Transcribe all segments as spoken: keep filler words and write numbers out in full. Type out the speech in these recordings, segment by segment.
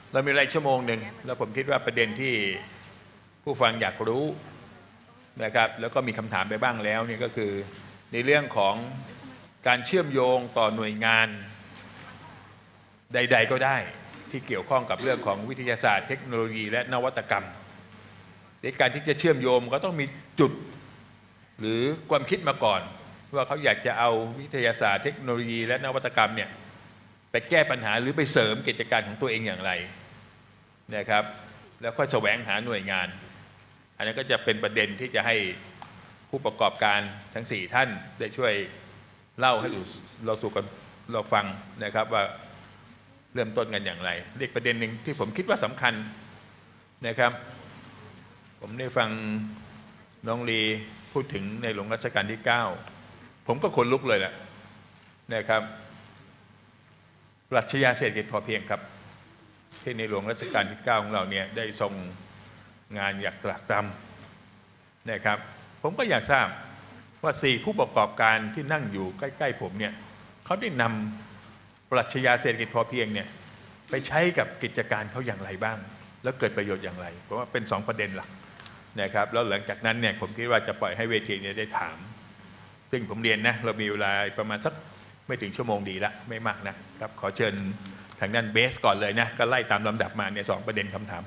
เรามีเวลาชั่วโมงหนึ่งแล้วผมคิดว่าประเด็นที่ผู้ฟังอยากรู้นะครับแล้วก็มีคำถามไปบ้างแล้วนี่ก็คือในเรื่องของการเชื่อมโยงต่อหน่วยงานใดๆก็ได้ที่เกี่ยวข้องกับเรื่องของวิทยาศาสตร์เทคโนโลยีและนวัตกรรมในการที่จะเชื่อมโยงก็ต้องมีจุดหรือความคิดมาก่อนว่าเขาอยากจะเอาวิทยาศาสตร์เทคโนโลยีและนวัตกรรมเนี่ยไปแก้ปัญหาหรือไปเสริมกิจการของตัวเองอย่างไรนะครับแล้วค่อยแสวงหาหน่วยงานอันนี้ก็จะเป็นประเด็นที่จะให้ผู้ประกอบการทั้งสี่ท่านได้ช่วยเล่าให้เราสู่กันเราฟังนะครับว่าเริ่มต้นกันอย่างไรอีกประเด็นหนึ่งที่ผมคิดว่าสำคัญนะครับผมได้ฟังน้องลีพูดถึงในหลวงรัชกาลที่เก้าผมก็ขนลุกเลยแหละนะครับปรัชญาเศรษฐกิจพอเพียงครับที่ในหลวงรัชกาลที่เก้าของเราเนี่ยได้ทรงงานอย่างตรากตรำนะครับผมก็อยากทราบว่าสี่ผู้ประกอบการที่นั่งอยู่ใกล้ๆผมเนี่ยเขาได้นำปรัชญาเศรษฐกิจพอเพียงเนี่ยไปใช้กับกิจการเขาอย่างไรบ้างแล้วเกิดประโยชน์อย่างไรเพราะว่าเป็นสองประเด็นหลักนะครับแล้วหลังจากนั้นเนี่ยผมคิดว่าจะปล่อยให้เวทีนี้ได้ถามซึ่งผมเรียนนะเรามีเวลาประมาณสักไม่ถึงชั่วโมงดีละไม่มากนะครับขอเชิญทางด้านเบสก่อนเลยนะก็ไล่ตามลำดับมาเนี่ยสองประเด็นคำถาม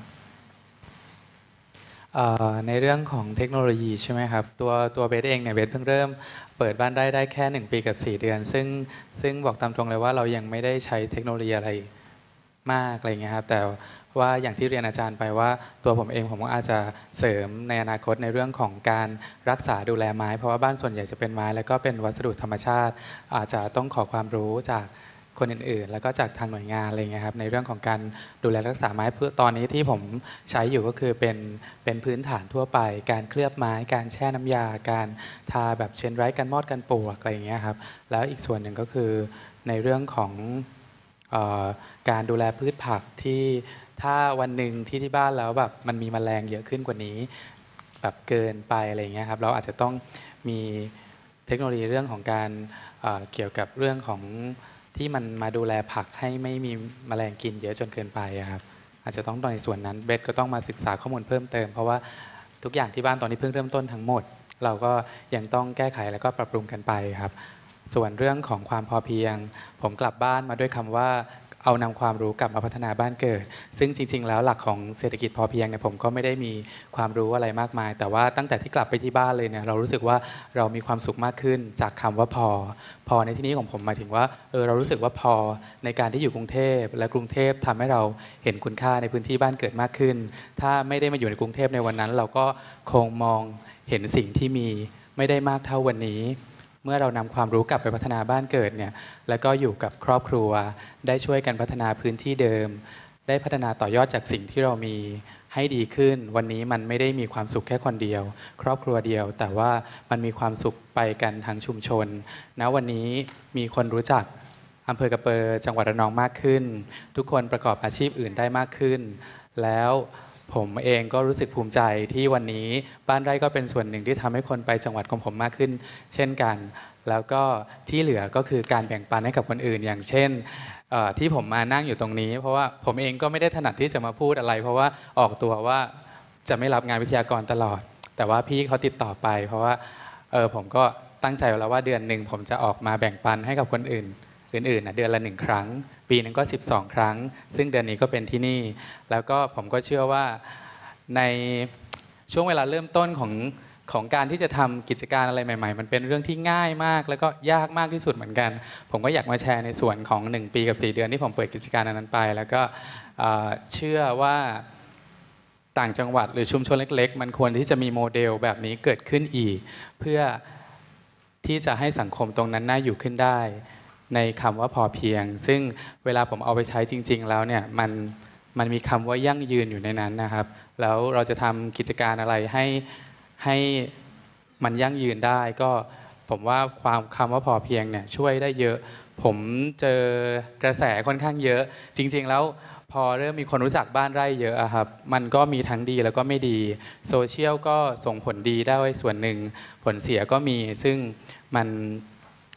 ในเรื่องของเทคโนโลยีใช่ไหมครับตัวตัวเบสเองเนี่ยเบสเพิ่งเริ่มเปิดบ้านได้ได้แค่หนึ่งปีกับสี่เดือนซึ่งซึ่งบอกตามตรงเลยว่าเรายังไม่ได้ใช้เทคโนโลยีอะไรมากอะไรเงี้ยครับแต่ว่าอย่างที่เรียนอาจารย์ไปว่าตัวผมเองผมก็อาจจะเสริมในอนาคตในเรื่องของการรักษาดูแลไม้เพราะว่าบ้านส่วนใหญ่จะเป็นไม้แล้วก็เป็นวัสดุธรรมชาติอาจจะต้องขอความรู้จากคนอื่นๆแล้วก็จากทางหน่วยงานอะไรเงี้ยครับในเรื่องของการดูแลรักษาไม้เพื่อตอนนี้ที่ผมใช้อยู่ก็คือเป็นเป็นพื้นฐานทั่วไปการเคลือบไม้การแช่น้ำยาการทาแบบเช็ดไร้กันมอดกันปลวกอะไรเงี้ยครับแล้วอีกส่วนหนึ่งก็คือในเรื่องของเอ่อการดูแลพืชผักที่ถ้าวันหนึ่งที่ที่บ้านแล้วแบบมันมีแมลงเยอะขึ้นกว่านี้แบบเกินไปอะไรเงี้ยครับเราอาจจะต้องมีเทคโนโลยีเรื่องของการเอ่อเกี่ยวกับเรื่องของที่มันมาดูแลผักให้ไม่มีแมลงกินเยอะจนเกินไปครับอาจจะต้องในส่วนนั้นเบสก็ต้องมาศึกษาข้อมูลเพิ่มเติมเพราะว่าทุกอย่างที่บ้านตอนนี้เพิ่งเริ่มต้นทั้งหมดเราก็ยังต้องแก้ไขแล้วก็ปรับปรุงกันไปครับส่วนเรื่องของความพอเพียงผมกลับบ้านมาด้วยคำว่าเอานำความรู้กลับมาพัฒนาบ้านเกิดซึ่งจริงๆแล้วหลักของเศรษฐกิจพอเพียงเนี่ยผมก็ไม่ได้มีความรู้อะไรมากมายแต่ว่าตั้งแต่ที่กลับไปที่บ้านเลยเนี่ยเรารู้สึกว่าเรามีความสุขมากขึ้นจากคำว่าพอพอในที่นี้ของผมหมายถึงว่าเออเรารู้สึกว่าพอในการที่อยู่กรุงเทพและกรุงเทพทำให้เราเห็นคุณค่าในพื้นที่บ้านเกิดมากขึ้นถ้าไม่ได้มาอยู่ในกรุงเทพในวันนั้นเราก็คงมองเห็นสิ่งที่มีไม่ได้มากเท่าวันนี้เมื่อเรานำความรู้กลับไปพัฒนาบ้านเกิดเนี่ยแล้วก็อยู่กับครอบครัวได้ช่วยกันพัฒนาพื้นที่เดิมได้พัฒนาต่อยอดจากสิ่งที่เรามีให้ดีขึ้นวันนี้มันไม่ได้มีความสุขแค่คนเดียวครอบครัวเดียวแต่ว่ามันมีความสุขไปกันทั้งชุมชนณวันนี้มีคนรู้จักอำเภอกระเปอร์จังหวัดระนองมากขึ้นทุกคนประกอบอาชีพอื่นได้มากขึ้นแล้วผมเองก็รู้สึกภูมิใจที่วันนี้บ้านไร่ก็เป็นส่วนหนึ่งที่ทำให้คนไปจังหวัดของผมมากขึ้นเช่นกันแล้วก็ที่เหลือก็คือการแบ่งปันให้กับคนอื่นอย่างเช่นที่ผมมานั่งอยู่ตรงนี้เพราะว่าผมเองก็ไม่ได้ถนัดที่จะมาพูดอะไรเพราะว่าออกตัวว่าจะไม่รับงานวิทยากรตลอดแต่ว่าพี่เขาติดต่อไปเพราะว่าเออผมก็ตั้งใจไว้แล้วว่าเดือนหนึ่งผมจะออกมาแบ่งปันให้กับคนอื่นอื่นๆนะเดือนละหนึ่งครั้งปีนึงก็สิบสองครั้งซึ่งเดือนนี้ก็เป็นที่นี่แล้วก็ผมก็เชื่อว่าในช่วงเวลาเริ่มต้นของของการที่จะทำกิจการอะไรใหม่ๆมันเป็นเรื่องที่ง่ายมากแล้วก็ยากมากที่สุดเหมือนกันผมก็อยากมาแชร์ในส่วนของหนึ่งปีกับสี่เดือนที่ผมเปิดกิจการนั้นไปแล้วก็เชื่อว่าต่างจังหวัดหรือชุมชนเล็กๆมันควรที่จะมีโมเดลแบบนี้เกิดขึ้นอีกเพื่อที่จะให้สังคมตรงนั้นน่าอยู่ขึ้นได้ในคำว่าพอเพียงซึ่งเวลาผมเอาไปใช้จริงๆแล้วเนี่ยมันมันมีคำว่ายั่งยืนอยู่ในนั้นนะครับแล้วเราจะทำกิจการอะไรให้ให้มันยั่งยืนได้ก็ผมว่าความคำว่าพอเพียงเนี่ยช่วยได้เยอะผมเจอกระแสค่อนข้างเยอะจริงๆแล้วพอเริ่มมีคนรู้จักบ้านไร่เยอะครับมันก็มีทั้งดีแล้วก็ไม่ดีโซเชียลก็ส่งผลดีได้ส่วนหนึ่งผลเสียก็มีซึ่งมัน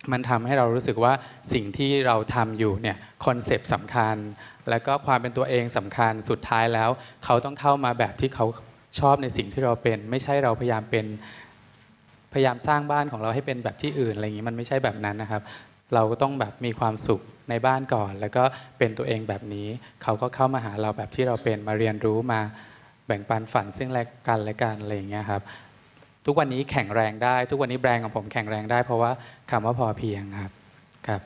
มันทำให้เรารู้สึกว่าสิ่งที่เราทำอยู่เนี่ยคอนเซปต์สำคัญแล้วก็ความเป็นตัวเองสำคัญสุดท้ายแล้วเขาต้องเข้ามาแบบที่เขาชอบในสิ่งที่เราเป็นไม่ใช่เราพยายามเป็นพยายามสร้างบ้านของเราให้เป็นแบบที่อื่นอะไรอย่างนี้มันไม่ใช่แบบนั้นนะครับเราก็ต้องแบบมีความสุขในบ้านก่อนแล้วก็เป็นตัวเองแบบนี้เขาก็เข้ามาหาเราแบบที่เราเป็นมาเรียนรู้มาแบ่งปันฝันซึ่งกันและกันอะไรอย่างเงี้ยครับทุกวันนี้แข็งแรงได้ทุกวันนี้แบรนด์ของผมแข็งแรงได้เพราะว่าคำว่าพอเพียงครับครับ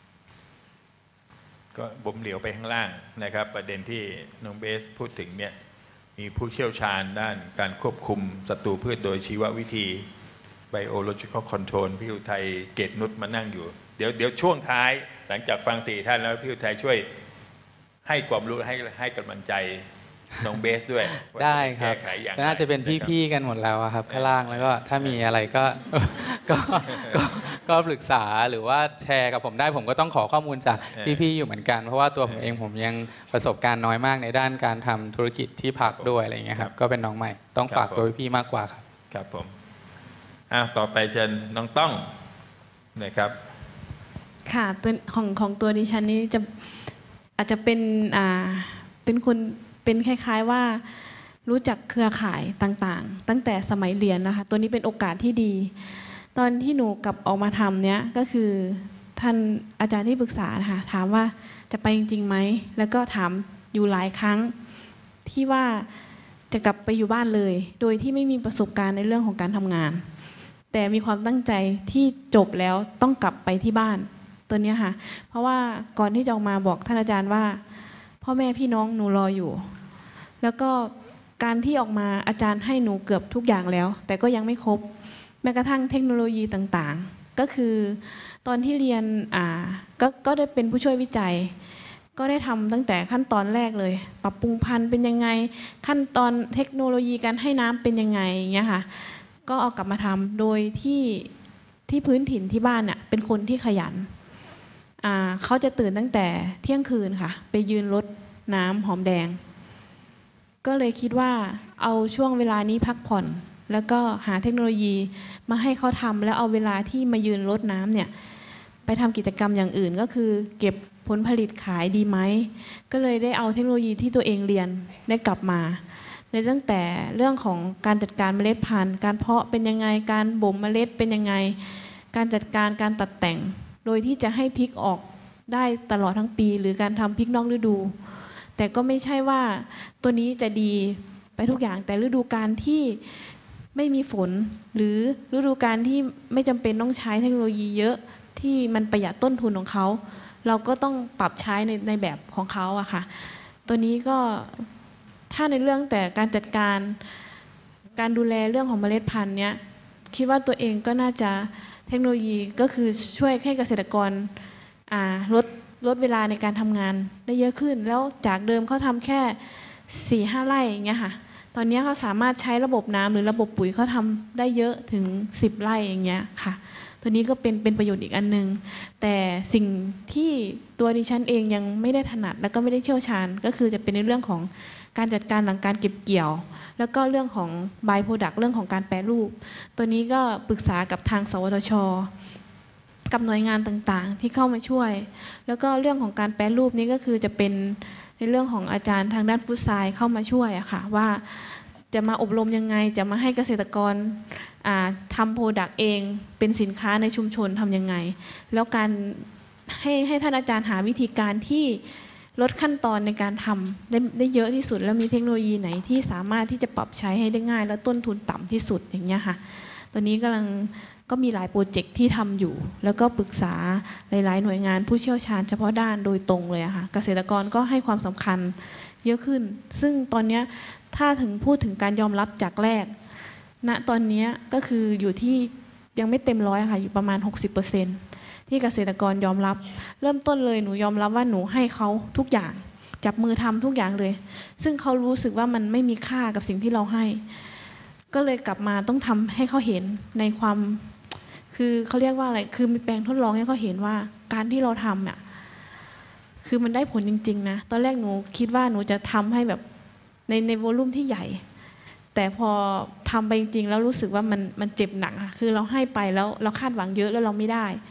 ก็ผมเหลียวไปข้างล่างนะครับประเด็นที่น้องเบสพูดถึงเนี่ยมีผู้เชี่ยวชาญด้านการควบคุมศัตรูพืชโดยชีววิธี biological control พี่อุทัยเกตนุชมานั่งอยู่เดี๋ยวเดี๋ยวช่วงท้ายหลังจากฟังสี่ท่านแล้วพี่อุทัยช่วยให้ความรู้ให้ให้กำลังใจน้องเบสด้วยได้ครับน่าจะเป็นพี่ๆกันหมดแล้วครับข้างล่างแล้วก็ถ้ามีอะไรก็ก็ก็ปรึกษาหรือว่าแชร์กับผมได้ผมก็ต้องขอข้อมูลจากพี่ๆอยู่เหมือนกันเพราะว่าตัวผมเองผมยังประสบการณ์น้อยมากในด้านการทำธุรกิจที่พักด้วยอะไรอย่างเงี้ยครับก็เป็นน้องใหม่ต้องฝากตัวพี่ๆมากกว่าครับครับผมอ่ะต่อไปเชิญน้องต้องนะครับค่ะตัวของของตัวดิฉันนี้จะอาจจะเป็นอ่าเป็นคนเป็นคล้ายๆว่ารู้จักเครือข่ายต่างๆตั้งแต่สมัยเรียนนะคะตัวนี้เป็นโอกาสที่ดีตอนที่หนูกลับออกมาทำเนี้ยก็คือท่านอาจารย์ที่ปรึกษาค่ะถามว่าจะไปจริงๆไหมแล้วก็ถามอยู่หลายครั้งที่ว่าจะกลับไปอยู่บ้านเลยโดยที่ไม่มีประสบการณ์ในเรื่องของการทำงานแต่มีความตั้งใจที่จบแล้วต้องกลับไปที่บ้านตัวนี้ค่ะเพราะว่าก่อนที่จะออกมาบอกท่านอาจารย์ว่าพ่อแม่พี่น้องหนูรออยู่แล้วก็การที่ออกมาอาจารย์ให้หนูเกือบทุกอย่างแล้วแต่ก็ยังไม่ครบแม้กระทั่งเทคโนโลยีต่างๆก็คือตอนที่เรียนอ่าก็ก็ได้เป็นผู้ช่วยวิจัยก็ได้ทำตั้งแต่ขั้นตอนแรกเลยปรับปรุงพันธุ์เป็นยังไงขั้นตอนเทคโนโลยีการให้น้ำเป็นยังไงอย่างเงี้ยค่ะก็เอากลับมาทำโดยที่ที่พื้นถิ่นที่บ้านเนี่ยเป็นคนที่ขยันเขาจะตื่นตั้งแต่เที่ยงคืนค่ะไปยืนรดน้ำหอมแดงก็เลยคิดว่าเอาช่วงเวลานี้พักผ่อนแล้วก็หาเทคโนโลยีมาให้เขาทำแล้วเอาเวลาที่มายืนรดน้ำเนี่ยไปทำกิจกรรมอย่างอื่นก็คือเก็บผลผลิตขายดีไหมก็เลยได้เอาเทคโนโลยีที่ตัวเองเรียนได้กลับมาในตั้งแต่เรื่องของการจัดการเมล็ดพันธุ์การเพาะเป็นยังไงการบ่มเมล็ดเป็นยังไงการจัดการการตัดแต่งโดยที่จะให้พริกออกได้ตลอดทั้งปีหรือการทำพริกนอกฤดูแต่ก็ไม่ใช่ว่าตัวนี้จะดีไปทุกอย่างแต่ฤดูกาลที่ไม่มีฝนหรือฤดูกาลที่ไม่จำเป็นต้องใช้เทคโนโลยีเยอะที่มันประหยัดต้นทุนของเขาเราก็ต้องปรับใช้ในในแบบของเขาอะค่ะตัวนี้ก็ถ้าในเรื่องแต่การจัดการการดูแลเรื่องของเมล็ดพันธุ์เนี้ยคิดว่าตัวเองก็น่าจะเทคโนโลยีก็คือช่วยให้เกษตรกรลดลดเวลาในการทำงานได้เยอะขึ้นแล้วจากเดิมเขาทำแค่ สี่ห้า ไร่อย่างเงี้ยค่ะตอนนี้เขาสามารถใช้ระบบน้ำหรือระบบปุ๋ยเขาทำได้เยอะถึงสิบไร่อย่างเงี้ยค่ะตัวนี้ก็เป็นเป็นประโยชน์อีกอันนึงแต่สิ่งที่ตัวดิฉันเองยังไม่ได้ถนัดแล้วก็ไม่ได้เชี่ยวชาญก็คือจะเป็นในเรื่องของการจัดการหลังการเก็บเกี่ยวแล้วก็เรื่องของ by product เรื่องของการแปรรูปตัวนี้ก็ปรึกษากับทางสวทช.กับหน่วยงานต่างๆที่เข้ามาช่วยแล้วก็เรื่องของการแปรรูปนี้ก็คือจะเป็นในเรื่องของอาจารย์ทางด้านฟุตไซด์เข้ามาช่วยอะค่ะว่าจะมาอบรมยังไงจะมาให้เกษตรกรทำโปรดักต์เองเป็นสินค้าในชุมชนทำยังไงแล้วการให้ให้ท่านอาจารย์หาวิธีการที่ลดขั้นตอนในการทำได้ได้เยอะที่สุดแล้วมีเทคโนโลยีไหนที่สามารถที่จะปรับใช้ให้ได้ง่ายและต้นทุนต่ำที่สุดอย่างเงี้ยค่ะตัวนี้กำลังก็มีหลายโปรเจกต์ที่ทำอยู่แล้วก็ปรึกษาหลายๆหน่วยงานผู้เชี่ยวชาญเฉพาะด้านโดยตรงเลยอะค่ะเกษตรกรก็ให้ความสำคัญเยอะขึ้นซึ่งตอนนี้ถ้าถึงพูดถึงการยอมรับจากแรกณตอนนี้ก็คืออยู่ที่ยังไม่เต็มร้อยค่ะอยู่ประมาณ หกสิบเปอร์เซ็นต์ ที่เกษตรกรยอมรับเริ่มต้นเลยหนูยอมรับว่าหนูให้เขาทุกอย่างจับมือทำทุกอย่างเลยซึ่งเขารู้สึกว่ามันไม่มีค่ากับสิ่งที่เราให้ก็เลยกลับมาต้องทำให้เขาเห็นในความคือเขาเรียกว่าอะไรคือมีแปลงทดลองให้เขาเห็นว่าการที่เราทำอ่ะคือมันได้ผลจริงๆนะตอนแรกหนูคิดว่าหนูจะทำให้แบบในในโวลุ่มที่ใหญ่แต่พอทำไปจริงๆแล้วรู้สึกว่ามันมันเจ็บหนักค่ะคือเราให้ไปแล้วเราคาดหวังเยอะแล้วเราไม่ได้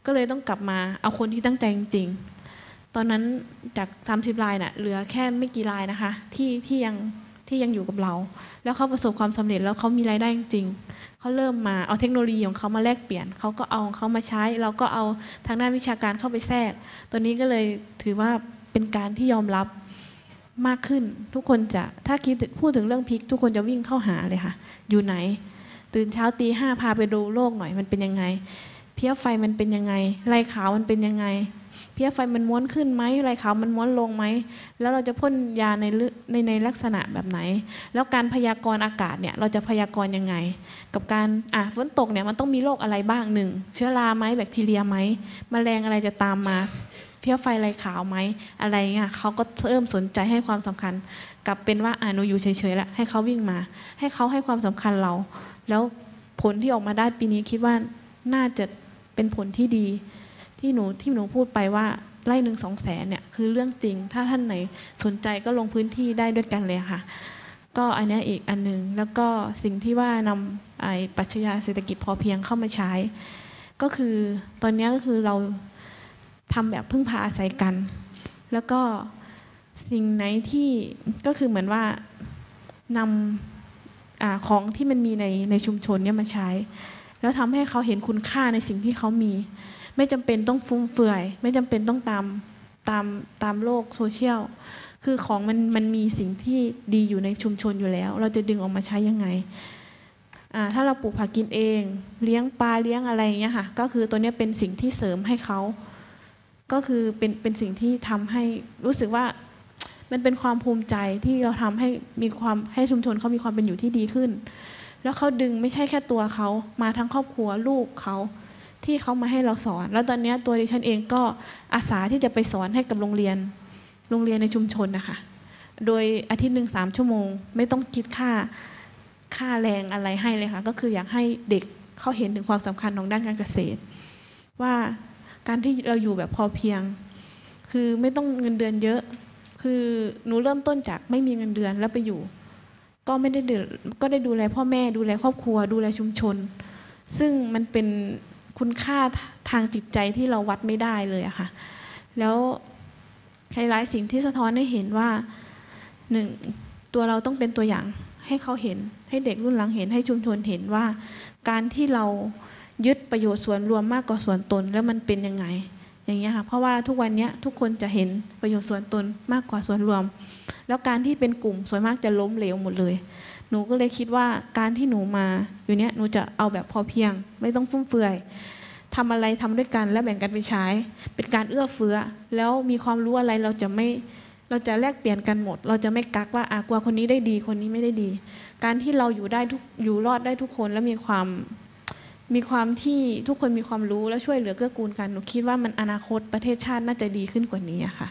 ก็เลยต้องกลับมาเอาคนที่ตั้งใจจริงๆตอนนั้นจากสามสิบรายน่ะเหลือแค่ไม่กี่รายนะคะที่ที่ยังที่ยังอยู่กับเราแล้วเขาประสบความสำเร็จแล้วเขามีรายได้จริงๆเขาเริ่มมาเอาเทคโนโลยีของเขามาแลกเปลี่ยนเขาก็เอาของเขามาใช้เราก็เอาทางด้านวิชาการเข้าไปแทรกตัวนี้ก็เลยถือว่าเป็นการที่ยอมรับมากขึ้นทุกคนจะถ้าคิดพูดถึงเรื่องพริกทุกคนจะวิ่งเข้าหาเลยค่ะอยู่ไหนตื่นเช้าตีห้าพาไปดูโลกหน่อยมันเป็นยังไงเพี้ยไฟมันเป็นยังไงลายขาวมันเป็นยังไงเพี้ยไฟมันม้วนขึ้นไหมลายขาวมันม้วนลงไหมแล้วเราจะพ่นยาในในในลักษณะแบบไหนแล้วการพยากรณ์อากาศเนี่ยเราจะพยากรณ์ยังไงกับการอ่ะฝนตกเนี่ยมันต้องมีโรคอะไรบ้างหนึ่งเชื้อราไหมแบคทีเรียไหมแมลงอะไรจะตามมาเพี้ยไฟลายขาวไหมอะไรเงี้ยเขาก็เริ่มสนใจให้ความสำคัญกลับเป็นว่าอ่ะหนูอยู่เฉยๆแล้วให้เขาวิ่งมาให้เขาให้ความสำคัญเราแล้วผลที่ออกมาได้ปีนี้คิดว่าน่าจะเป็นผลที่ดีที่หนูที่หนูพูดไปว่าไร่หนึ่งสองแสนเนี่ยคือเรื่องจริงถ้าท่านไหนสนใจก็ลงพื้นที่ได้ด้วยกันเลยค่ะก็อันนี้อีกอันนึงแล้วก็สิ่งที่ว่านำไอ้ปรัชญาเศรษฐกิจพอเพียงเข้ามาใช้ก็คือตอนนี้ก็คือเราทำแบบพึ่งพาอาศัยกันแล้วก็สิ่งไหนที่ก็คือเหมือนว่านำอ่าของที่มันมีในในชุมชนเนี่ยมาใช้แล้วทำให้เขาเห็นคุณค่าในสิ่งที่เขามีไม่จำเป็นต้องฟุ่มเฟือยไม่จำเป็นต้องตามตามตามโลกโซเชียลคือของมันมันมีสิ่งที่ดีอยู่ในชุมชนอยู่แล้วเราจะดึงออกมาใช้ยังไงอ่าถ้าเราปลูกผักกินเองเลี้ยงปลาเลี้ยงอะไรอย่างเงี้ยค่ะก็คือตัวนี้เป็นสิ่งที่เสริมให้เขาก็คือเป็นเป็นสิ่งที่ทำให้รู้สึกว่ามันเป็นความภูมิใจที่เราทำให้มีความให้ชุมชนเขามีความเป็นอยู่ที่ดีขึ้นแล้วเขาดึงไม่ใช่แค่ตัวเขามาทั้งครอบครัวลูกเขาที่เขามาให้เราสอนแล้วตอนนี้ตัวดิฉันเองก็อาสาที่จะไปสอนให้กับโรงเรียนโรงเรียนในชุมชนนะคะโดยอาทิตย์หนึ่งสามชั่วโมงไม่ต้องคิดค่าค่าแรงอะไรให้เลยค่ะก็คืออยากให้เด็กเขาเห็นถึงความสำคัญของด้านการเกษตรว่าการที่เราอยู่แบบพอเพียงคือไม่ต้องเงินเดือนเยอะคือหนูเริ่มต้นจากไม่มีเงินเดือนแล้วไปอยู่ก็ไม่ได้ก็ได้ดูแลพ่อแม่ดูแลครอบครัวดูแลชุมชนซึ่งมันเป็นคุณค่าทางจิตใจที่เราวัดไม่ได้เลยอะค่ะแล้วไฮไลท์สิ่งที่สะท้อนให้เห็นว่าหนึ่งตัวเราต้องเป็นตัวอย่างให้เขาเห็นให้เด็กรุ่นหลังเห็นให้ชุมชนเห็นว่าการที่เรายึดประโยชน์ส่วนรวมมากกว่าส่วนตนแล้วมันเป็นยังไงอย่างเงี้ยค่ะเพราะว่าทุกวันนี้ทุกคนจะเห็นประโยชน์ส่วนตนมากกว่าส่วนรวมแล้วการที่เป็นกลุ่มส่วนมากจะล้มเหลวหมดเลยหนูก็เลยคิดว่าการที่หนูมาอยู่เนี้ยหนูจะเอาแบบพอเพียงไม่ต้องฟุ่มเฟือยทำอะไรทำด้วยกันและแบ่งกันไปใช้เป็นการเอื้อเฟื้อแล้วมีความรู้อะไรเราจะไม่เราจะแลกเปลี่ยนกันหมดเราจะไม่กักว่าอ่ะกลัวคนนี้ได้ดีคนนี้ไม่ได้ดีการที่เราอยู่ได้ทุกอยู่รอดได้ทุกคนและมีความมีความที่ทุกคนมีความรู้และช่วยเหลือเกื้อกูลกันหนูคิดว่ามันอนาคตประเทศชาติน่าจะดีขึ้นกว่านี้อะค่ะ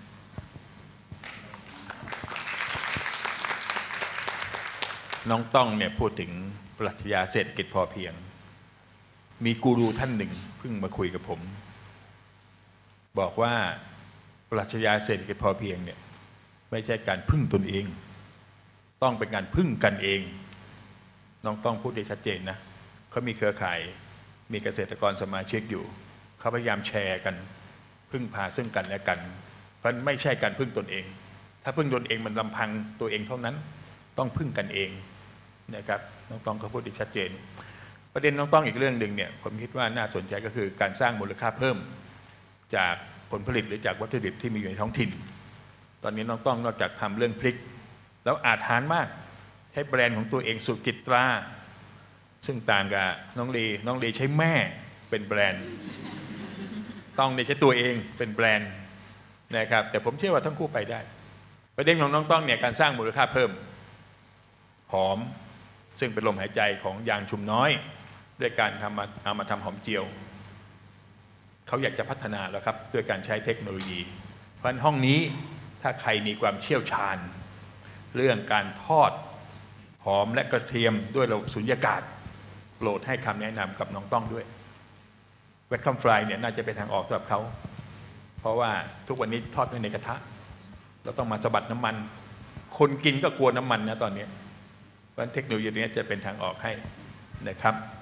น้องต้องเนี่ยพูดถึงปรัชญาเศรษฐกิจพอเพียงมีกูรูท่านหนึ่งเพิ่งมาคุยกับผมบอกว่าปรัชญาเศรษฐกิจพอเพียงเนี่ยไม่ใช่การพึ่งตนเองต้องเป็นการพึ่งกันเองน้องต้องพูดได้ชัดเจนนะเขามีเครือข่ายมีเกษตรกรสมาชิกอยู่เขาพยายามแชร์กันพึ่งพาซึ่งกันและกันเพราะไม่ใช่การพึ่งตนเองถ้าพึ่งตนเองมันลำพังตัวเองเท่านั้นต้องพึ่งกันเองนะครับน้องต้องเขาพูดได้ชัดเจนประเด็นน้องต้องอีกเรื่องหนึ่งเนี่ยผมคิดว่าน่าสนใจก็คือการสร้างมูลค่าเพิ่มจากผลผลิตหรือจากวัตถุดิบที่มีอยู่ในท้องถิ่นตอนนี้น้องต้องนอกจากทำเรื่องพริกแล้วอาจหารมากใช้แบรนด์ของตัวเองสุกิตราซึ่งต่างกับน้องลีน้องลีใช้แม่เป็นแบรนด์ต้องใช้ตัวเองเป็นแบรนด์นะครับแต่ผมเชื่อว่าทั้งคู่ไปได้ประเด็นของน้องต้องเนี่ยการสร้างมูลค่าเพิ่มหอมซึ่งเป็นลมหายใจของยางชุมน้อยด้วยการทำมาเอามาทำหอมเจียวเขาอยากจะพัฒนาแล้วครับด้วยการใช้เทคโนโลยีเพราะฉะนั้นห้องนี้ถ้าใครมีความเชี่ยวชาญเรื่องการทอดหอมและกระเทียมด้วยระบบสุญญากาศโปรดให้คำแนะนำกับน้องต้องด้วยเวทคัมฟรายเนี่ยน่าจะเป็นทางออกสำหรับเขาเพราะว่าทุกวันนี้ทอดด้วยในกระทะเราต้องมาสะบัดน้ำมันคนกินก็กลัวน้ำมันนะตอนนี้เพราะเทคโนโลยีนี้จะเป็นทางออกให้นะครับ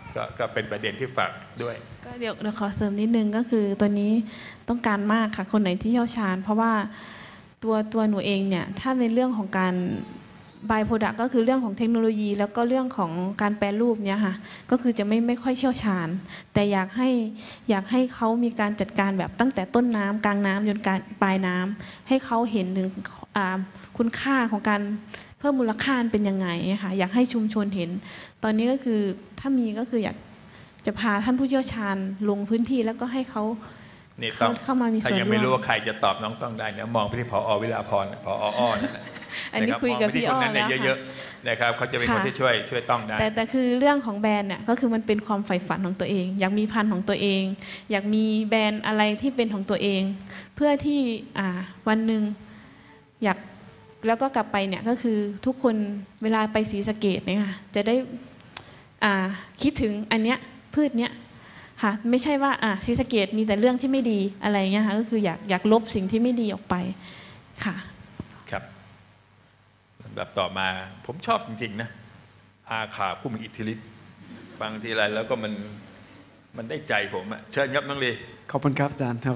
ก็ก็เป็นประเด็นที่ฝากด้วยก็เดี๋ยวเดี๋ยวขอเสริมนิดนึงก็คือตัวนี้ต้องการมากค่ะคนไหนที่เชี่ยวชาญเพราะว่าตัวตัวหนูเองเนี่ยถ้าในเรื่องของการบายโปรดักต์ก็คือเรื่องของเทคโนโลยีแล้วก็เรื่องของการแปรรูปเนี่ยค่ะก็คือจะไม่ไม่ค่อยเชี่ยวชาญแต่อยากให้อยากให้เขามีการจัดการแบบตั้งแต่ต้นน้ำกลางน้ำจนการปลายน้ำให้เขาเห็นถึงคุณค่าของการเพิ่มมูลค่าเป็นยังไงค่ะอยากให้ชุมชนเห็นตอนนี้ก็คือถ้ามีก็คืออยากจะพาท่านผู้เชี่ยวชาญลงพื้นที่แล้วก็ให้เขาเข้าเข้ามามีส่วนร่วมถ้ายังไม่รู้ว่าใครจะตอบน้องต้องได้นะมองไปที่ผอ.วิลาพรผอ.อ้อนั่นแหละอันนี้คุยกับพี่อ้อแล้วค่ะเยอะๆนะครับเขาจะเป็นคนที่ช่วยช่วยต้องได้แต่แต่คือเรื่องของแบรนด์เนี่ยก็คือมันเป็นความใฝ่ฝันของตัวเองอยากมีพันธุ์ของตัวเองอยากมีแบรนด์อะไรที่เป็นของตัวเองเพื่อที่อ่าวันหนึ่งอยากแล้วก็กลับไปเนี่ยก็คือทุกคนเวลาไปศรีสะเกษเนี่ยค่ะจะได้อ่าคิดถึงอันเนี้ยพืชเนี้ยค่ะไม่ใช่ว่าอ่าศรีสะเกษมีแต่เรื่องที่ไม่ดีอะไรเงี้ยค่ะก็คืออยากอยากลบสิ่งที่ไม่ดีออกไปค่ะครับแบบต่อมาผมชอบจริงๆนะอาขาผู้มีอิทธิฤทธิ์บางทีอะไรแล้วก็มันมันได้ใจผมอะเชิญครับน้องลีขอบคุณครับอาจารย์ครับ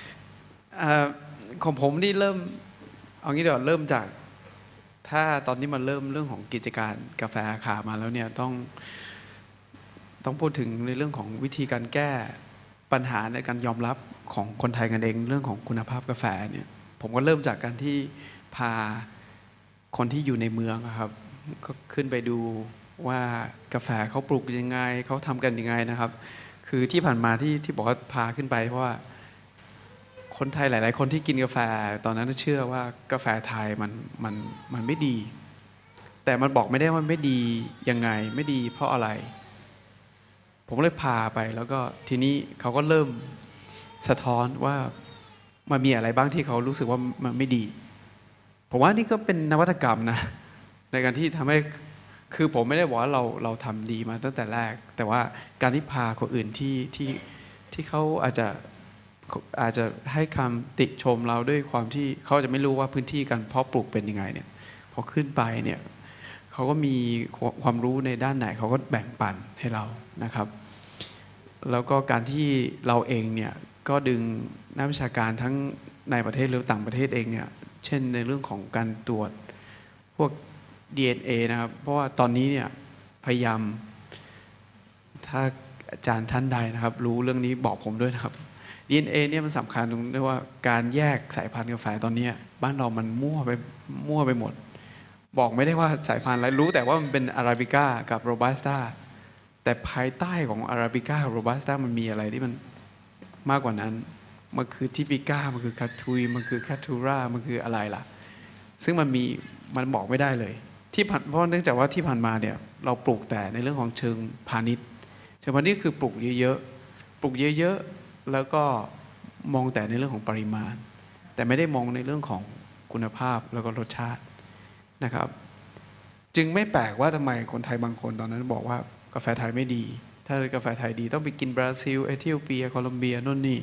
ของผมนี่เริ่มเอางี้เดี๋ยวเริ่มจากถ้าตอนนี้มันเริ่มเรื่องของกิจการกาแฟอาขามาแล้วเนี่ยต้องต้องพูดถึงในเรื่องของวิธีการแก้ปัญหาในการยอมรับของคนไทยกันเองเรื่องของคุณภาพกาแฟเนี่ยผมก็เริ่มจากการที่พาคนที่อยู่ในเมืองครับก็ขึ้นไปดูว่ากาแฟเขาปลูกยังไงเขาทำกันยังไงนะครับคือที่ผ่านมาที่ที่บอกว่าพาขึ้นไปเพราะว่าคนไทยหลายๆคนที่กินกาแฟตอนนั้นเชื่อว่ากาแฟไทยมันมันมันไม่ดีแต่มันบอกไม่ได้ว่าไม่ดียังไงไม่ดีเพราะอะไรผมเลยพาไปแล้วก็ทีนี้เขาก็เริ่มสะท้อนว่ามันมีอะไรบ้างที่เขารู้สึกว่ามันไม่ดีผมว่านี่ก็เป็นนวัตกรรมนะในการที่ทำให้คือผมไม่ได้บอกว่าเราเราทำดีมาตั้งแต่แรกแต่ว่าการที่พาคนอื่นที่ที่ที่เขาอาจจะอาจจะให้คำติชมเราด้วยความที่เขาจะไม่รู้ว่าพื้นที่การเพาะปลูกเป็นยังไงเนี่ยพอขึ้นไปเนี่ยเขาก็มีความรู้ในด้านไหนเขาก็แบ่งปันให้เรานะครับแล้วก็การที่เราเองเนี่ยก็ดึงนักวิชาการทั้งในประเทศหรือต่างประเทศเองเนี่ยเช่นในเรื่องของการตรวจพวก ดี เอ็น เอ นะครับเพราะว่าตอนนี้เนี่ยพยายามถ้าอาจารย์ท่านใดนะครับรู้เรื่องนี้บอกผมด้วยนะครับ ดี เอ็น เอ เนี่ยมันสำคัญตรงที่ว่าการแยกสายพันธุ์กาแฟตอนนี้บ้านเรามันมั่วไปมั่วไปหมดบอกไม่ได้ว่าสายพันธุ์อะไรรู้แต่ว่ามันเป็นอาราบิก้ากับโรบัสต้าแต่ภายใต้ของอาราบิก้ากับโรบัสต้ามันมีอะไรที่มันมากกว่านั้นมันคือทิปิก้ามันคือคาทุยมันคือคาทูรามันคืออะไรล่ะซึ่งมันมีมันบอกไม่ได้เลยที่ผ่านเพราะเนื่องจากว่าที่ผ่านมาเนี่ยเราปลูกแต่ในเรื่องของเชิงพาณิชย์เชิงพาณิชย์คือปลูกเยอะๆปลูกเยอะๆแล้วก็มองแต่ในเรื่องของปริมาณแต่ไม่ได้มองในเรื่องของคุณภาพแล้วก็รสชาตินะครับจึงไม่แปลกว่าทำไมคนไทยบางคนตอนนั้นบอกว่ากาแฟไทยไม่ดีถ้ากาแฟไทยดีต้องไปกินบราซิลเอธิโอเปียโคลอมเบียโน่นนี่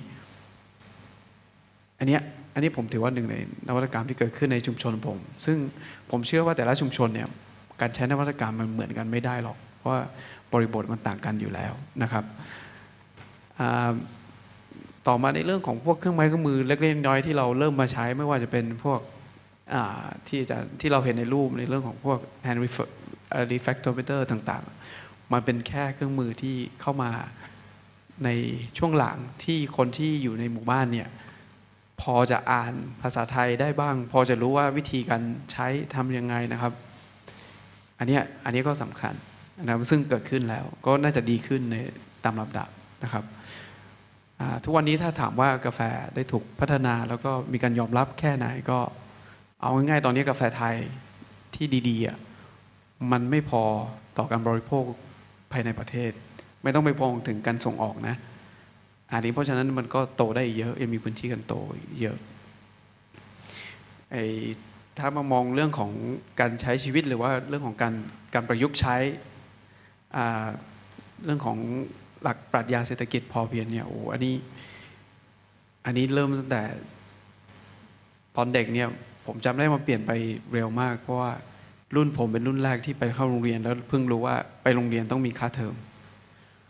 อันนี้อันนี้ผมถือว่าหนึ่งในนวัตกรรมที่เกิดขึ้นในชุมชนผมซึ่งผมเชื่อว่าแต่ละชุมชนเนี่ยการใช้นวัตกรรมมันเหมือนกันไม่ได้หรอกเพราะว่าบริบทมันต่างกันอยู่แล้วนะครับต่อมาในเรื่องของพวกเครื่องไม้เครื่องมือเล็กๆน้อยๆที่เราเริ่มมาใช้ไม่ว่าจะเป็นพวกที่จะที่เราเห็นในรูปในเรื่องของพวก hand refractometer ต่างๆมันเป็นแค่เครื่องมือที่เข้ามาในช่วงหลังที่คนที่อยู่ในหมู่บ้านเนี่ยพอจะอ่านภาษาไทยได้บ้างพอจะรู้ว่าวิธีการใช้ทำยังไงนะครับอันนี้อันนี้ก็สำคัญนะครับซึ่งเกิดขึ้นแล้วก็น่าจะดีขึ้นในตามลำดับนะครับทุกวันนี้ถ้าถามว่ากาแฟได้ถูกพัฒนาแล้วก็มีการยอมรับแค่ไหนก็เอาง่ายๆตอนนี้กาแฟไทยที่ดีๆอ่ะมันไม่พอต่อการบริโภคภายในประเทศไม่ต้องไปมองถึงการส่งออกนะอันนี้เพราะฉะนั้นมันก็โตได้เยอะยังมีพื้นที่การโตเยอะไอ้ถ้ามามองเรื่องของการใช้ชีวิตหรือว่าเรื่องของการการประยุกต์ใช้เรื่องของหลักปรัชญาเศรษฐกิจพอเพียงเนี่ยโอ้อันนี้อันนี้เริ่มตั้งแต่ตอนเด็กเนี่ยผมจำได้มาเปลี่ยนไปเร็วมากเพราะว่ารุ่นผมเป็นรุ่นแรกที่ไปเข้าโรงเรียนแล้วเพิ่งรู้ว่าไปโรงเรียนต้องมีค่าเทอม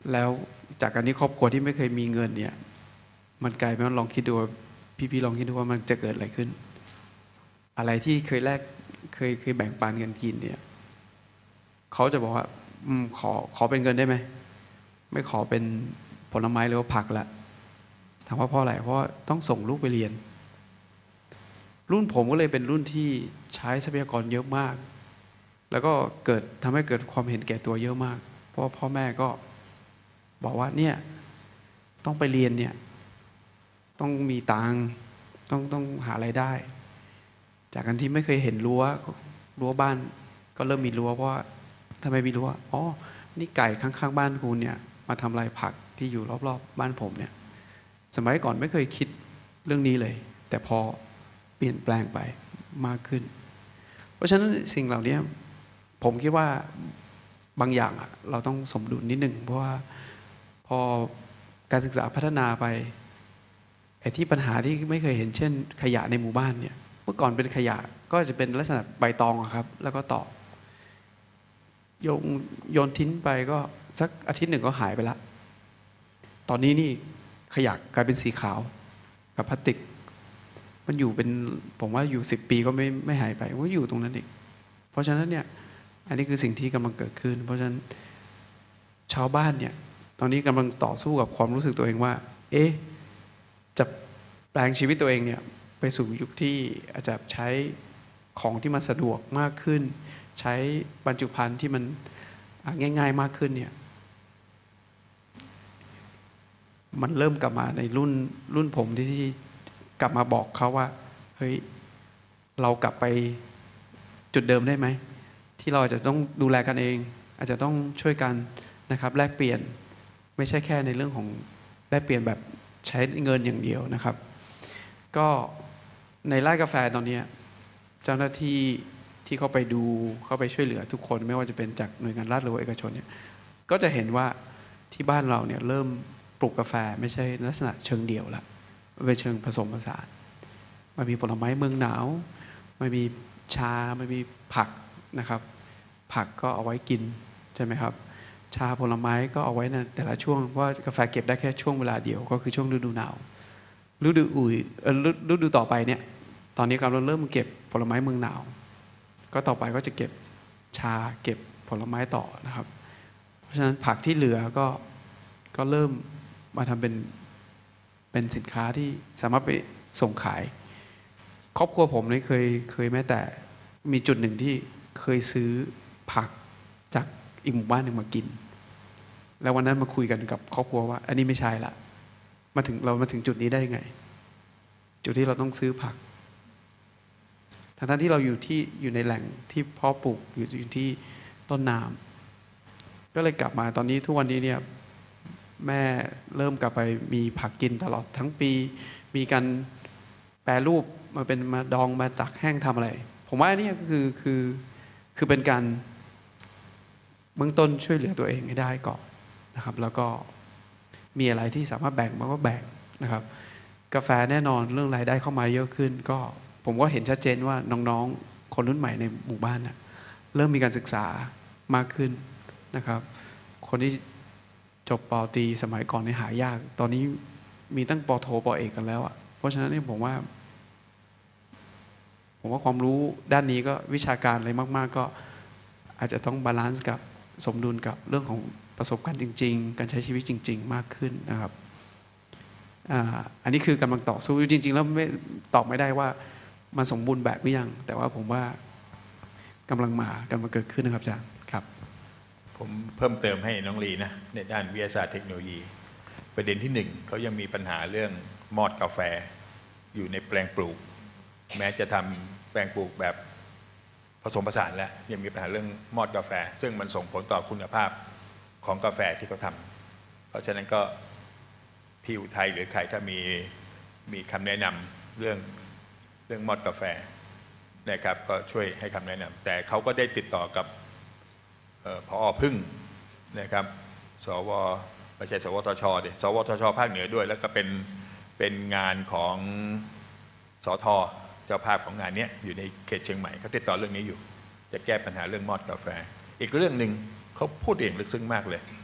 แล้วจากการที่ครอบครัวที่ไม่เคยมีเงินเนี่ยมันกลายเป็นว่าลองคิดดูพี่ๆลองคิดดูว่ามันจะเกิดอะไรขึ้น อะไรที่เคยแลกเคยเคยแบ่งปันกันกินเนี่ยเขาจะบอกว่าอืมขอขอเป็นเงินได้ไหมไม่ขอเป็นผลไม้หรือว่าผักละถามว่าเพราะอะไรเพราะต้องส่งลูกไปเรียนรุ่นผมก็เลยเป็นรุ่นที่ใช้ทรัพยากรเยอะมากแล้วก็เกิดทำให้เกิดความเห็นแก่ตัวเยอะมากเพราะพ่อแม่ก็บอกว่าเนี่ยต้องไปเรียนเนี่ยต้องมีตังค์ต้องต้องหาไรายได้จากการที่ไม่เคยเห็นรั้วรั้วบ้านก็เริ่มมีรั้วเพราะว่าทำไมมีรั้วอ๋อนี่ไก่ข้างๆบ้านคุณเนี่ยมาทำลายผักที่อยู่รอบๆบ้านผมเนี่ยสมัยก่อนไม่เคยคิดเรื่องนี้เลยแต่พอเปลี่ยนแปลงไปมากขึ้นเพราะฉะนั้นสิ่งเหล่านี้ผมคิดว่าบางอย่างเราต้องสมดุลนิดหนึ่งเพราะว่าพอการศึกษาพัฒนาไปไอ้ที่ปัญหาที่ไม่เคยเห็นเช่นขยะในหมู่บ้านเนี่ยเมื่อก่อนเป็นขยะก็จะเป็นลักษณะใบตองครับแล้วก็ต่อโยนโยนทิ้งไปก็สักอาทิตย์หนึ่งก็หายไปละตอนนี้นี่ขยะกลายเป็นสีขาวกับพลาสติกมันอยู่เป็นผมว่าอยู่สิบปีก็ไม่ไม่หายไปมันอยู่ตรงนั้นอีกเพราะฉะนั้นเนี่ยอันนี้คือสิ่งที่กำลังเกิดขึ้นเพราะฉะนั้นชาวบ้านเนี่ยตอนนี้กำลังต่อสู้กับความรู้สึกตัวเองว่าเอ๊ะจะแปลงชีวิตตัวเองเนี่ยไปสู่ยุคที่อาจจะใช้ของที่มันสะดวกมากขึ้นใช้บรรจุภัณฑ์ที่มันง่ายๆมากขึ้นเนี่ยมันเริ่มกลับมาในรุ่นรุ่นผมที่ที่กลับมาบอกเขาว่าเฮ้ยเรากลับไปจุดเดิมได้ไหมที่เราอาจจะต้องดูแลกันเองอาจจะต้องช่วยกันนะครับแลกเปลี่ยนไม่ใช่แค่ในเรื่องของแลกเปลี่ยนแบบใช้เงินอย่างเดียวนะครับก็ในไร่กาแฟตอนนี้เจ้าหน้าที่ที่เขาไปดูเขาไปช่วยเหลือทุกคนไม่ว่าจะเป็นจากหน่วยงานรัฐหรือเอกชนเนี่ยก็จะเห็นว่าที่บ้านเราเนี่ยเริ่มปลูกกาแฟไม่ใช่ลักษณะเชิงเดี่ยวละมันเป็นเชิงผสมผสานมันมีผลไม้เมืองหนาวมันมีชามันมีผักนะครับผักก็เอาไว้กินใช่ไหมครับชาผลไม้ก็เอาไว้ในแต่ละช่วงเพราะกาแฟเก็บได้แค่ช่วงเวลาเดียวก็คือช่วงฤดูหนาวฤดูอุ่ยฤดูต่อไปเนี่ยตอนนี้กำลังเริ่มเก็บผลไม้เมืองหนาวก็ต่อไปก็จะเก็บชาเก็บผลไม้ต่อนะครับเพราะฉะนั้นผักที่เหลือก็ก็เริ่มมาทำเป็นเป็นสินค้าที่สามารถไปส่งขายครอบครัวผมนี่เคยเคยแม้แต่มีจุดหนึ่งที่เคยซื้อผักจากอีกหมู่บ้านหนึ่งมากินแล้ววันนั้นมาคุยกันกับครอบครัวว่าอันนี้ไม่ใช่ละมาถึงเรามาถึงจุดนี้ได้ยังไงจุดที่เราต้องซื้อผักทั้งที่เราอยู่ที่อยู่ในแหล่งที่เพาะปลูกอยู่อยู่ที่ต้นน้ำก็เลยกลับมาตอนนี้ทุกวันนี้เนี่ยแม่เริ่มกลับไปมีผักกินตลอดทั้งปีมีการแปรรูปมาเป็นมาดองมาตักแห้งทำอะไรผมว่านี่คือคือคือเป็นการเบื้องต้นช่วยเหลือตัวเองให้ได้ก่อนนะครับแล้วก็มีอะไรที่สามารถแบ่งมันก็แบ่งนะครับกาแฟแน่นอนเรื่องรายได้เข้ามาเยอะขึ้นก็ผมก็เห็นชัดเจนว่าน้องๆคนรุ่นใหม่ในหมู่บ้านนะเริ่มมีการศึกษามากขึ้นนะครับคนที่จบป.ตรีสมัยก่อนนี่หายากตอนนี้มีตั้งป.โทป.เอกกันแล้วอ่ะเพราะฉะนั้นนี่ผมว่าผมว่าความรู้ด้านนี้ก็วิชาการอะไรมากๆก็อาจจะต้องบาลานซ์กับสมดุลกับเรื่องของประสบการณ์จริงๆการใช้ชีวิตจริงๆมากขึ้นนะครับอ่าอันนี้คือกำลังต่อสู้จริงๆแล้วไม่ตอบไม่ได้ว่ามันสมบูรณ์แบบหรือยังแต่ว่าผมว่ากำลังมากำลังเกิดขึ้นนะครับอาจารย์ครับผมเพิ่มเติมให้น้องลีนะในด้านวิทยาศาสตร์เทคโนโลยีประเด็นที่หนึ่งเขายังมีปัญหาเรื่องมอดกาแฟอยู่ในแปลงปลูกแม้จะทำแปลงปลูกแบบผสมผสานแล้วยังมีปัญหาเรื่องมอดกาแฟซึ่งมันส่งผลต่อคุณภาพของกาแฟที่เขาทำเพราะฉะนั้นก็พี่อุทัยหรือใครถ้ามีมีคำแนะนำเรื่องเรื่องมอดกาแฟนะครับก็ช่วยให้คำแนะนำแต่เขาก็ได้ติดต่อกับผอ.พึ่งนะครับสวไม่ใช่สวทช.ดิสวทช.ภาคเหนือด้วยแล้วก็เป็นเป็นงานของสท.เจ้าภาพของงานนี้อยู่ในเขตเชียงใหม่เขาติดต่อเรื่องนี้อยู่จะแก้ปัญหาเรื่องมอดกาแฟอีกเรื่องหนึ่งเขาพูดเองลึกซึ้งมากเลย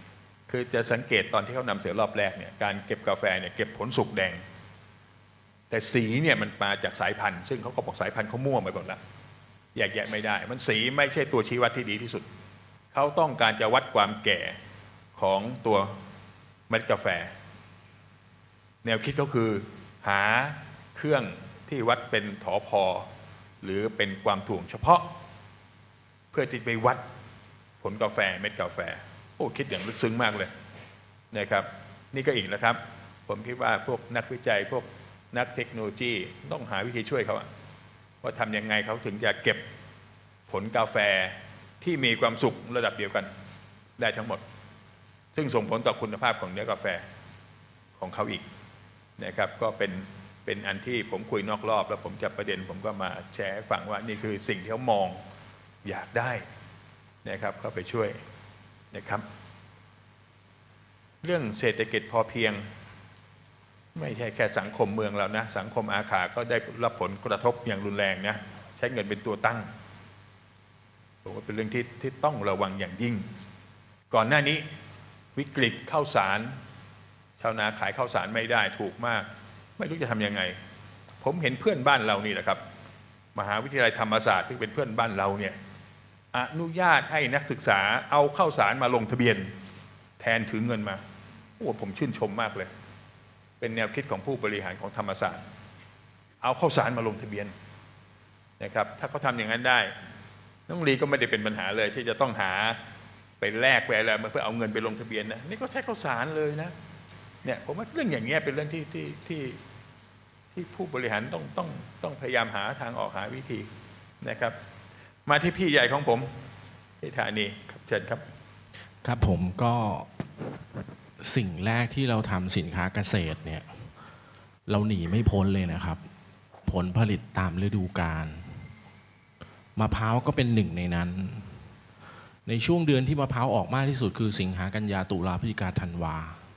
คือจะสังเกตตอนที่เขานำเสนอรอบแรกเนี่ยการเก็บกาแฟเนี่ยเก็บผลสุกแดงแต่สีเนี่ยมันมาจากสายพันธุ์ซึ่งเขาก็บอกสายพันธุ์เขามั่วไปหมดแล้วแยกแยะไม่ได้มันสีไม่ใช่ตัวชี้วัดที่ดีที่สุดเขาต้องการจะวัดความแก่ของตัวเม็ดกาแฟแนวคิดก็คือหาเครื่องที่วัดเป็นถอพอหรือเป็นความถ่วงเฉพาะเพื่อที่ไปวัดผลกาแฟเม็ดกาแฟโอ้คิดอย่างลึกซึ้งมากเลยนะครับนี่ก็อีกแล้วครับผมคิดว่าพวกนักวิจัยพวกนักเทคโนโลยีต้องหาวิธีช่วยเขาว่าทำยังไงเขาถึงจะเก็บผลกาแฟที่มีความสุขระดับเดียวกันได้ทั้งหมดซึ่งส่งผลต่อคุณภาพของเนื้อกาแฟของเขาอีกนะครับก็เป็นเป็นอันที่ผมคุยนอกรอบแล้วผมจะประเด็นผมก็มาแชร์ให้ฟังว่านี่คือสิ่งที่เขามองอยากได้นะครับเข้าไปช่วยนะครับเรื่องเศรษฐกิจพอเพียงไม่ใช่แค่สังคมเมืองเรานะสังคมอาขาก็ได้รับผลกระทบอย่างรุนแรงนะใช้เงินเป็นตัวตั้งผมว่าเป็นเรื่องที่ที่ต้องระวังอย่างยิ่งก่อนหน้านี้วิกฤตข้าวสารชาวนาขายข้าวสารไม่ได้ถูกมากไม่รู้จะทำยังไงผมเห็นเพื่อนบ้านเรานี่แหละครับมหาวิทยาลัยธรรมศาสตร์ที่เป็นเพื่อนบ้านเราเนี่ยอนุญาตให้นักศึกษาเอาข้าวสารมาลงทะเบียนแทนถือเงินมาโอ้ผมชื่นชมมากเลยเป็นแนวคิดของผู้บริหารของธรรมศาสตร์เอาข้าวสารมาลงทะเบียนนะครับถ้าเขาทำอย่างนั้นได้น้องลีก็ไม่ได้เป็นปัญหาเลยที่จะต้องหาไปแลกไปอะไรมาเพื่อเอาเงินไปลงทะเบียนนะนี่ก็ใช้ข้าวสารเลยนะเนี่ยผมว่าเรื่องอย่างเงี้ยเป็นเรื่องที่ที่ที่ที่ผู้บริหารต้องต้องต้องพยายามหาทางออกหาวิธีนะครับมาที่พี่ใหญ่ของผมที่ธานีครับเชิญครับครับผมก็สิ่งแรกที่เราทำสินค้าเกษตรเนี่ยเราหนีไม่พ้นเลยนะครับผลผลิตตามฤดูกาลมะพร้าวก็เป็นหนึ่งในนั้นในช่วงเดือนที่มะพร้าวออกมากที่สุดคือสิงหากันยาตุลาพฤศจิกาธันวา